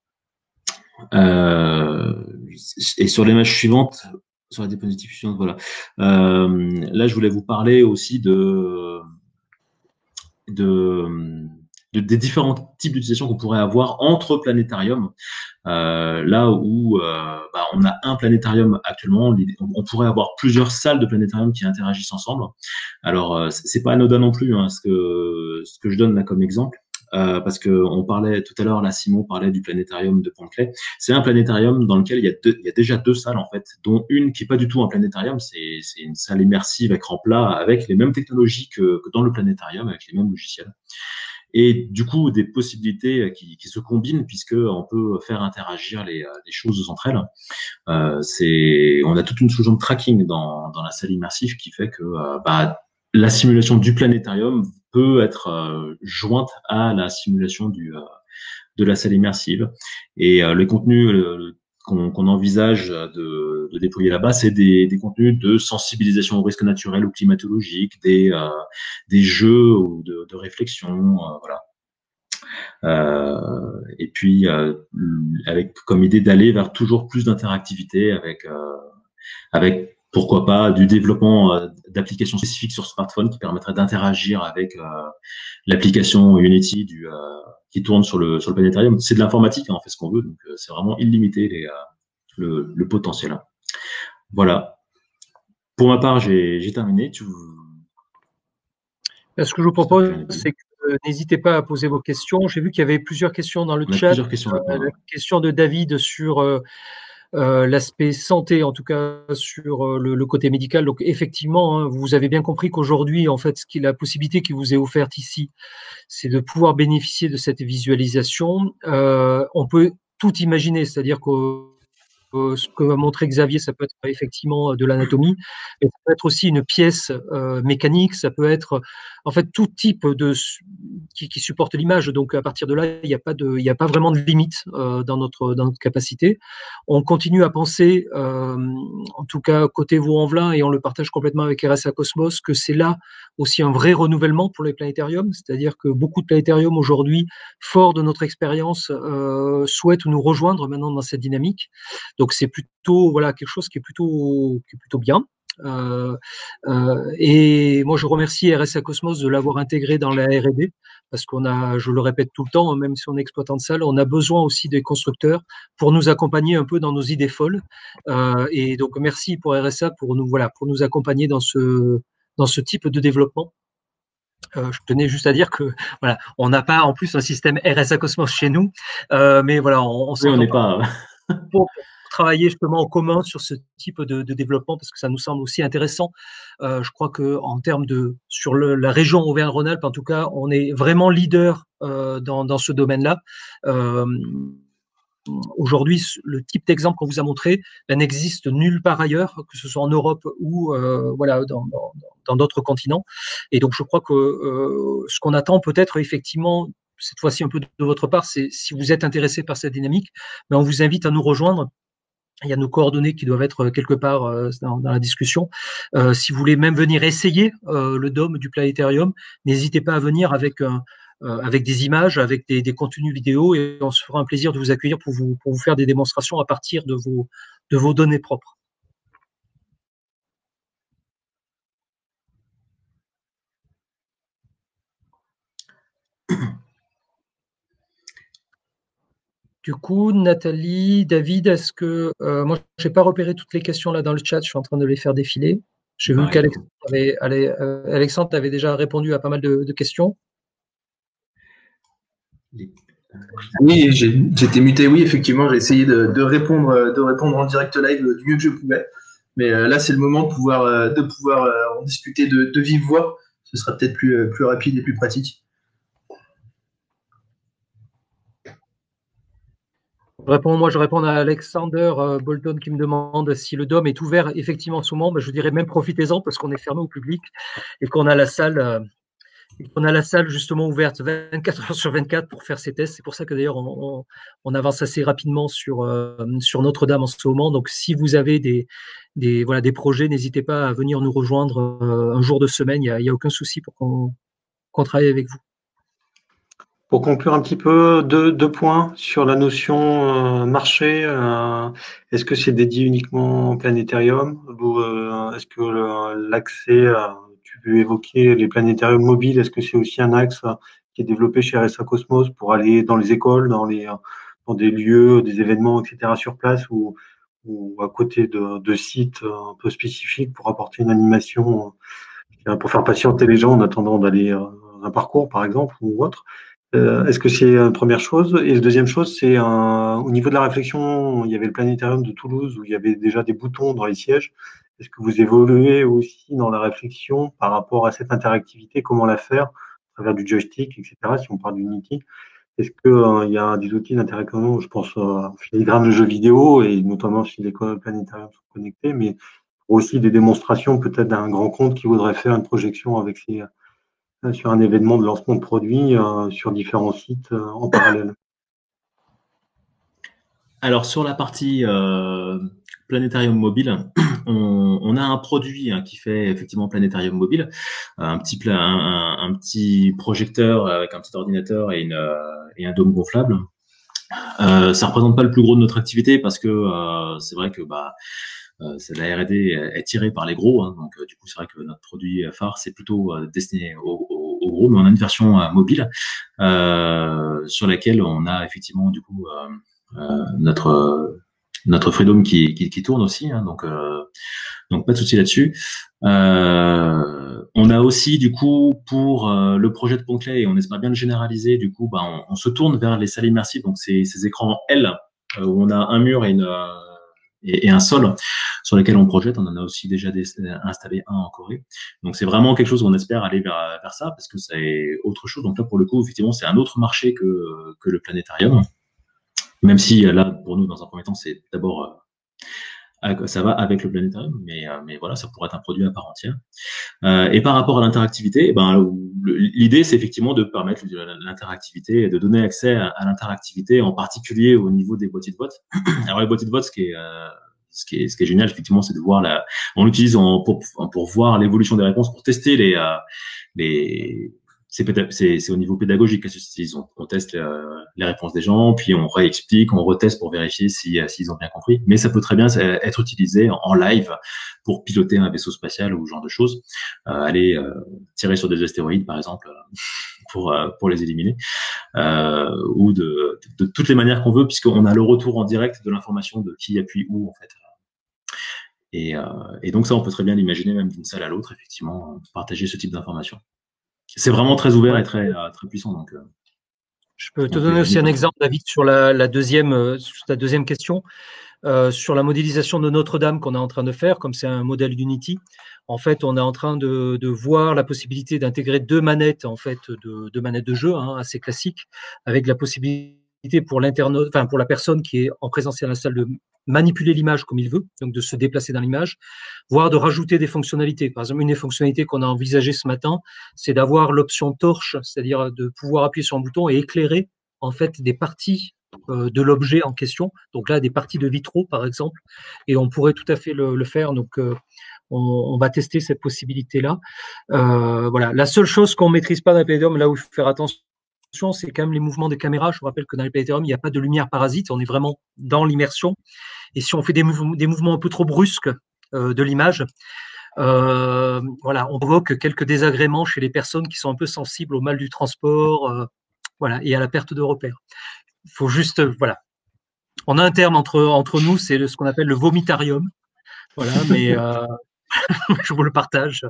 Euh, et sur l'image suivante, sur la diapositive suivante, voilà. Euh, là, je voulais vous parler aussi de, de, de des différents types d'utilisation qu'on pourrait avoir entre planétariums. Euh, là où euh, bah, on a un planétarium actuellement, on pourrait avoir plusieurs salles de planétarium qui interagissent ensemble. Alors, euh, c'est pas anodin non plus, hein, ce que ce que je donne là comme exemple. Euh, parce que on parlait tout à l'heure, là, Simon parlait du planétarium de Pont-de-Clay. C'est un planétarium dans lequel il y a deux, il y a déjà deux salles en fait, dont une qui est pas du tout un planétarium, c'est c'est une salle immersive écran plat avec les mêmes technologies que, que dans le planétarium, avec les mêmes logiciels. Et du coup, des possibilités qui, qui se combinent puisque on peut faire interagir les, les choses entre elles. Euh, c'est, on a toute une solution de tracking dans, dans la salle immersive qui fait que euh, bah, la simulation du planétarium peut être euh, jointe à la simulation du, euh, de la salle immersive. Et euh, les contenus euh, qu'on, qu'on envisage de, de déployer là-bas, c'est des, des contenus de sensibilisation au risque naturel ou climatologique, des, euh, des jeux ou de, de réflexion, euh, voilà. Euh, et puis euh, avec comme idée d'aller vers toujours plus d'interactivité avec euh, avec pourquoi pas du développement euh, d'applications spécifiques sur smartphone qui permettraient d'interagir avec euh, l'application Unity du euh, qui tourne sur le sur le planétarium. C'est de l'informatique, hein, on fait ce qu'on veut, donc euh, c'est vraiment illimité les, euh, le, le potentiel. Voilà. Pour ma part, j'ai j'ai terminé. Tu... Ce que je vous propose, c'est que euh, n'hésitez pas à poser vos questions. J'ai vu qu'il y avait plusieurs questions dans le on a chat. Plusieurs questions. Euh, la question de David sur euh, euh, l'aspect santé, en tout cas sur euh, le, le côté médical. Donc effectivement, hein, vous avez bien compris qu'aujourd'hui, en fait, ce qui, la possibilité qui vous est offerte ici, c'est de pouvoir bénéficier de cette visualisation. Euh, on peut tout imaginer, c'est-à-dire que Euh, ce que va montrer Xavier, ça peut être effectivement de l'anatomie, mais ça peut être aussi une pièce euh, mécanique, ça peut être en fait tout type de qui, qui supporte l'image. Donc à partir de là, il n'y a pas de, il n'y a pas vraiment de limite euh, dans notre dans notre capacité. On continue à penser, euh, en tout cas côté Vaux-en-Velin, et on le partage complètement avec R S A Cosmos, que c'est là aussi un vrai renouvellement pour les planétariums, c'est-à-dire que beaucoup de planétariums aujourd'hui, forts de notre expérience, euh, souhaitent nous rejoindre maintenant dans cette dynamique. Donc c'est plutôt voilà quelque chose qui est plutôt qui est plutôt bien. Euh, euh, et moi je remercie R S A Cosmos de l'avoir intégré dans la R et D parce qu'on a, je le répète tout le temps, même si on est exploitant de salle, on a besoin aussi des constructeurs pour nous accompagner un peu dans nos idées folles. Euh, et donc merci pour R S A pour nous voilà pour nous accompagner dans ce dans ce type de développement. Euh, je tenais juste à dire que voilà, on n'a pas en plus un système R S A Cosmos chez nous, euh, mais voilà, on, on oui, on n'est pas pour travailler justement en commun sur ce type de, de développement parce que ça nous semble aussi intéressant. Euh, je crois que en termes de sur le, la région Auvergne-Rhône-Alpes, en tout cas, on est vraiment leader euh, dans, dans ce domaine-là. Euh, Aujourd'hui, le type d'exemple qu'on vous a montré ben, n'existe nulle part ailleurs, que ce soit en Europe ou euh, voilà dans, dans, dans d'autres continents. Et donc, je crois que euh, ce qu'on attend peut-être effectivement cette fois-ci un peu de votre part, c'est si vous êtes intéressé par cette dynamique, ben, on vous invite à nous rejoindre. Il y a nos coordonnées qui doivent être quelque part euh, dans, dans la discussion. Euh, si vous voulez même venir essayer euh, le dôme du planétarium, n'hésitez pas à venir avec un, euh, avec des images, avec des, des contenus vidéo, et on se fera un plaisir de vous accueillir pour vous, pour vous faire des démonstrations à partir de vos, de vos données propres. Du coup, Nathalie, David, est-ce que euh, moi je n'ai pas repéré toutes les questions là dans le chat, je suis en train de les faire défiler. J'ai vu qu'Alexandre avait, euh, Alexandre avait déjà répondu à pas mal de, de questions. Oui, j'étais muté. Oui, effectivement, j'ai essayé de, de répondre, de répondre en direct live du mieux que je pouvais. Mais euh, là, c'est le moment de pouvoir, euh, de pouvoir euh, en discuter de, de vive voix. Ce sera peut-être plus, plus rapide et plus pratique. Je réponds, moi, je réponds à Alexander euh, Bolton qui me demande si le dôme est ouvert effectivement en ce moment. Ben, je dirais même profitez-en parce qu'on est fermé au public et qu'on a la salle euh, On a la salle justement ouverte vingt-quatre heures sur vingt-quatre pour faire ces tests. C'est pour ça que d'ailleurs on, on, on avance assez rapidement sur, euh, sur Notre-Dame en ce moment. Donc si vous avez des, des, voilà, des projets, n'hésitez pas à venir nous rejoindre euh, un jour de semaine. Il n'y a, a aucun souci pour qu'on qu'on travaille avec vous. Pour conclure un petit peu, deux, deux points sur la notion euh, marché. Euh, est-ce que c'est dédié uniquement au planétarium ou euh, est-ce que le- l'accès, euh, tu veux évoquer les planétariums mobiles, est-ce que c'est aussi un axe euh, qui est développé chez R S A Cosmos pour aller dans les écoles, dans les euh, dans des lieux, des événements, et cetera sur place ou, ou à côté de, de sites euh, un peu spécifiques pour apporter une animation, euh, pour faire patienter les gens en attendant d'aller euh, un parcours par exemple ou autre. Euh, est-ce que c'est une première chose? Et la deuxième chose, c'est un, au niveau de la réflexion, il y avait le planétarium de Toulouse où il y avait déjà des boutons dans les sièges. Est-ce que vous évoluez aussi dans la réflexion par rapport à cette interactivité? Comment la faire à travers du joystick, et cetera, si on parle d'Unity? Est-ce qu'il euh, y a des outils d'interaction? Je pense euh, filigrane de jeux vidéo et notamment si les planétariums sont connectés, mais aussi des démonstrations peut-être d'un grand compte qui voudrait faire une projection avec ses sur un événement de lancement de produits euh, sur différents sites euh, en parallèle. Alors sur la partie euh, planétarium mobile, on, on a un produit hein, qui fait effectivement planétarium mobile, un petit pla- un, un, un petit projecteur avec un petit ordinateur et, une, euh, et un dôme gonflable. Euh, ça représente pas le plus gros de notre activité parce que euh, c'est vrai que bah euh, c'est la R et D est tirée par les gros, hein, donc euh, du coup c'est vrai que notre produit phare c'est plutôt euh, destiné aux, aux, aux gros, mais on a une version euh, mobile euh, sur laquelle on a effectivement du coup euh, euh, notre notre Freedom qui, qui, qui tourne aussi, hein, donc euh, donc pas de souci là-dessus. Euh, on a aussi du coup pour euh, le projet de Pont-Clay, et on espère bien le généraliser. Du coup, bah, on, on se tourne vers les salles immersives, donc ces, ces écrans L euh, où on a un mur et, une, euh, et, et un sol sur lesquels on projette. On en a aussi déjà des, installé un en Corée. Donc c'est vraiment quelque chose où on espère aller vers, vers ça parce que c'est autre chose. Donc là pour le coup, effectivement, c'est un autre marché que, que le planétarium. Même si là, pour nous, dans un premier temps, c'est d'abord euh, ça va avec le planétarium, mais, euh, mais voilà, ça pourrait être un produit à part entière. Euh, et par rapport à l'interactivité, eh ben, l'idée, c'est effectivement de permettre l'interactivité et de donner accès à, à l'interactivité, en particulier au niveau des boîtiers de vote. Alors les boîtiers de vote, ce qui est, euh, ce qui est, ce qui est génial, effectivement, c'est de voir la, on l'utilise en, pour, pour voir l'évolution des réponses, pour tester les, euh, les, c'est au niveau pédagogique que s'utilise. On, on teste euh, les réponses des gens, puis on réexplique, on reteste pour vérifier si, euh, s'ils ont bien compris. Mais ça peut très bien être utilisé en, en live pour piloter un vaisseau spatial ou ce genre de choses. Euh, aller euh, tirer sur des astéroïdes, par exemple, pour, euh, pour les éliminer. Euh, ou de, de, de toutes les manières qu'on veut, puisqu'on a le retour en direct de l'information de qui appuie où, en fait. Et, euh, et donc ça, on peut très bien l'imaginer même d'une salle à l'autre, effectivement, partager ce type d'informations. C'est vraiment très ouvert ouais. et très, euh, très puissant. Donc, euh, je peux te donner aussi un exemple, David, sur la, la, deuxième, euh, sur ta deuxième question. Euh, sur la modélisation de Notre-Dame qu'on est en train de faire, comme c'est un modèle Unity, en fait, on est en train de, de voir la possibilité d'intégrer deux manettes, en fait, de, deux manettes de jeu, hein, assez classiques, avec la possibilité pour l'internaute, enfin pour la personne qui est en présentiel à la salle de manipuler l'image comme il veut, donc de se déplacer dans l'image, voire de rajouter des fonctionnalités. Par exemple, une des fonctionnalités qu'on a envisagées ce matin, c'est d'avoir l'option torche, c'est-à-dire de pouvoir appuyer sur un bouton et éclairer en fait des parties de l'objet en question, donc là des parties de vitraux par exemple, et on pourrait tout à fait le, le faire, donc euh, on, on va tester cette possibilité là. Euh, voilà, la seule chose qu'on maîtrise pas dans le planétarium, là où il faut faire attention, c'est quand même les mouvements des caméras. Je vous rappelle que dans le planétarium il n'y a pas de lumière parasite, on est vraiment dans l'immersion, et si on fait des, mouv des mouvements un peu trop brusques euh, de l'image, euh, voilà, on provoque quelques désagréments chez les personnes qui sont un peu sensibles au mal du transport, euh, voilà, et à la perte de repères. Il faut juste, voilà. On a un terme entre, entre nous, c'est ce qu'on appelle le vomitarium. Voilà, mais euh, je vous le partage.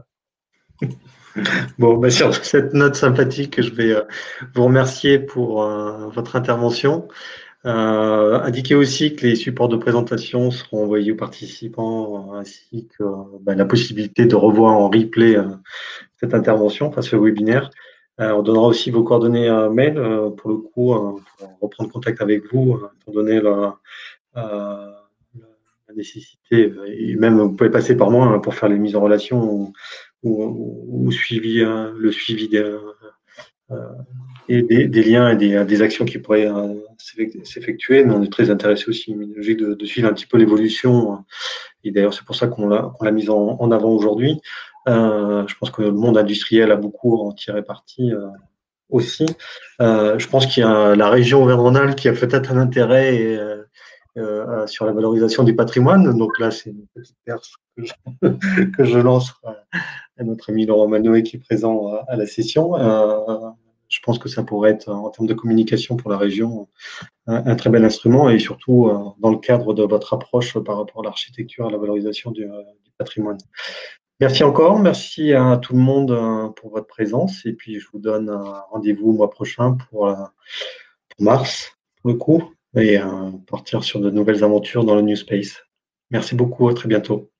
Bon, bah sur cette note sympathique, je vais euh, vous remercier pour euh, votre intervention. Euh, indiquer aussi que les supports de présentation seront envoyés aux participants, ainsi que bah, la possibilité de revoir en replay euh, cette intervention, enfin ce webinaire. Euh, on donnera aussi vos coordonnées à mail euh, pour le coup, euh, pour reprendre contact avec vous, euh, étant donné la, euh, la nécessité, et même vous pouvez passer par moi hein, pour faire les mises en relation ou, ou, ou suivi, euh, le suivi des, euh, et des, des liens et des, des actions qui pourraient euh, s'effectuer. Mais on est très intéressé aussi de, de suivre un petit peu l'évolution. Et d'ailleurs, c'est pour ça qu'on l'a qu'on l'a mise en, en avant aujourd'hui. Euh, je pense que le monde industriel a beaucoup en tiré parti euh, aussi. Euh, je pense qu'il y a la région Auvergne-Rhône-Alpes qui a peut-être un intérêt et, euh, euh, sur la valorisation du patrimoine. Donc là, c'est une petite perche que je, que je lance à notre ami Laurent Malnoé qui est présent à, à la session. Euh, je pense que ça pourrait être, en termes de communication pour la région, un, un très bel instrument et surtout euh, dans le cadre de votre approche par rapport à l'architecture et à la valorisation du, euh, du patrimoine. Merci encore, merci à tout le monde euh, pour votre présence et puis je vous donne un rendez-vous au mois prochain pour, euh, pour mars, pour le coup, et euh, partir sur de nouvelles aventures dans le New Space. Merci beaucoup, à très bientôt.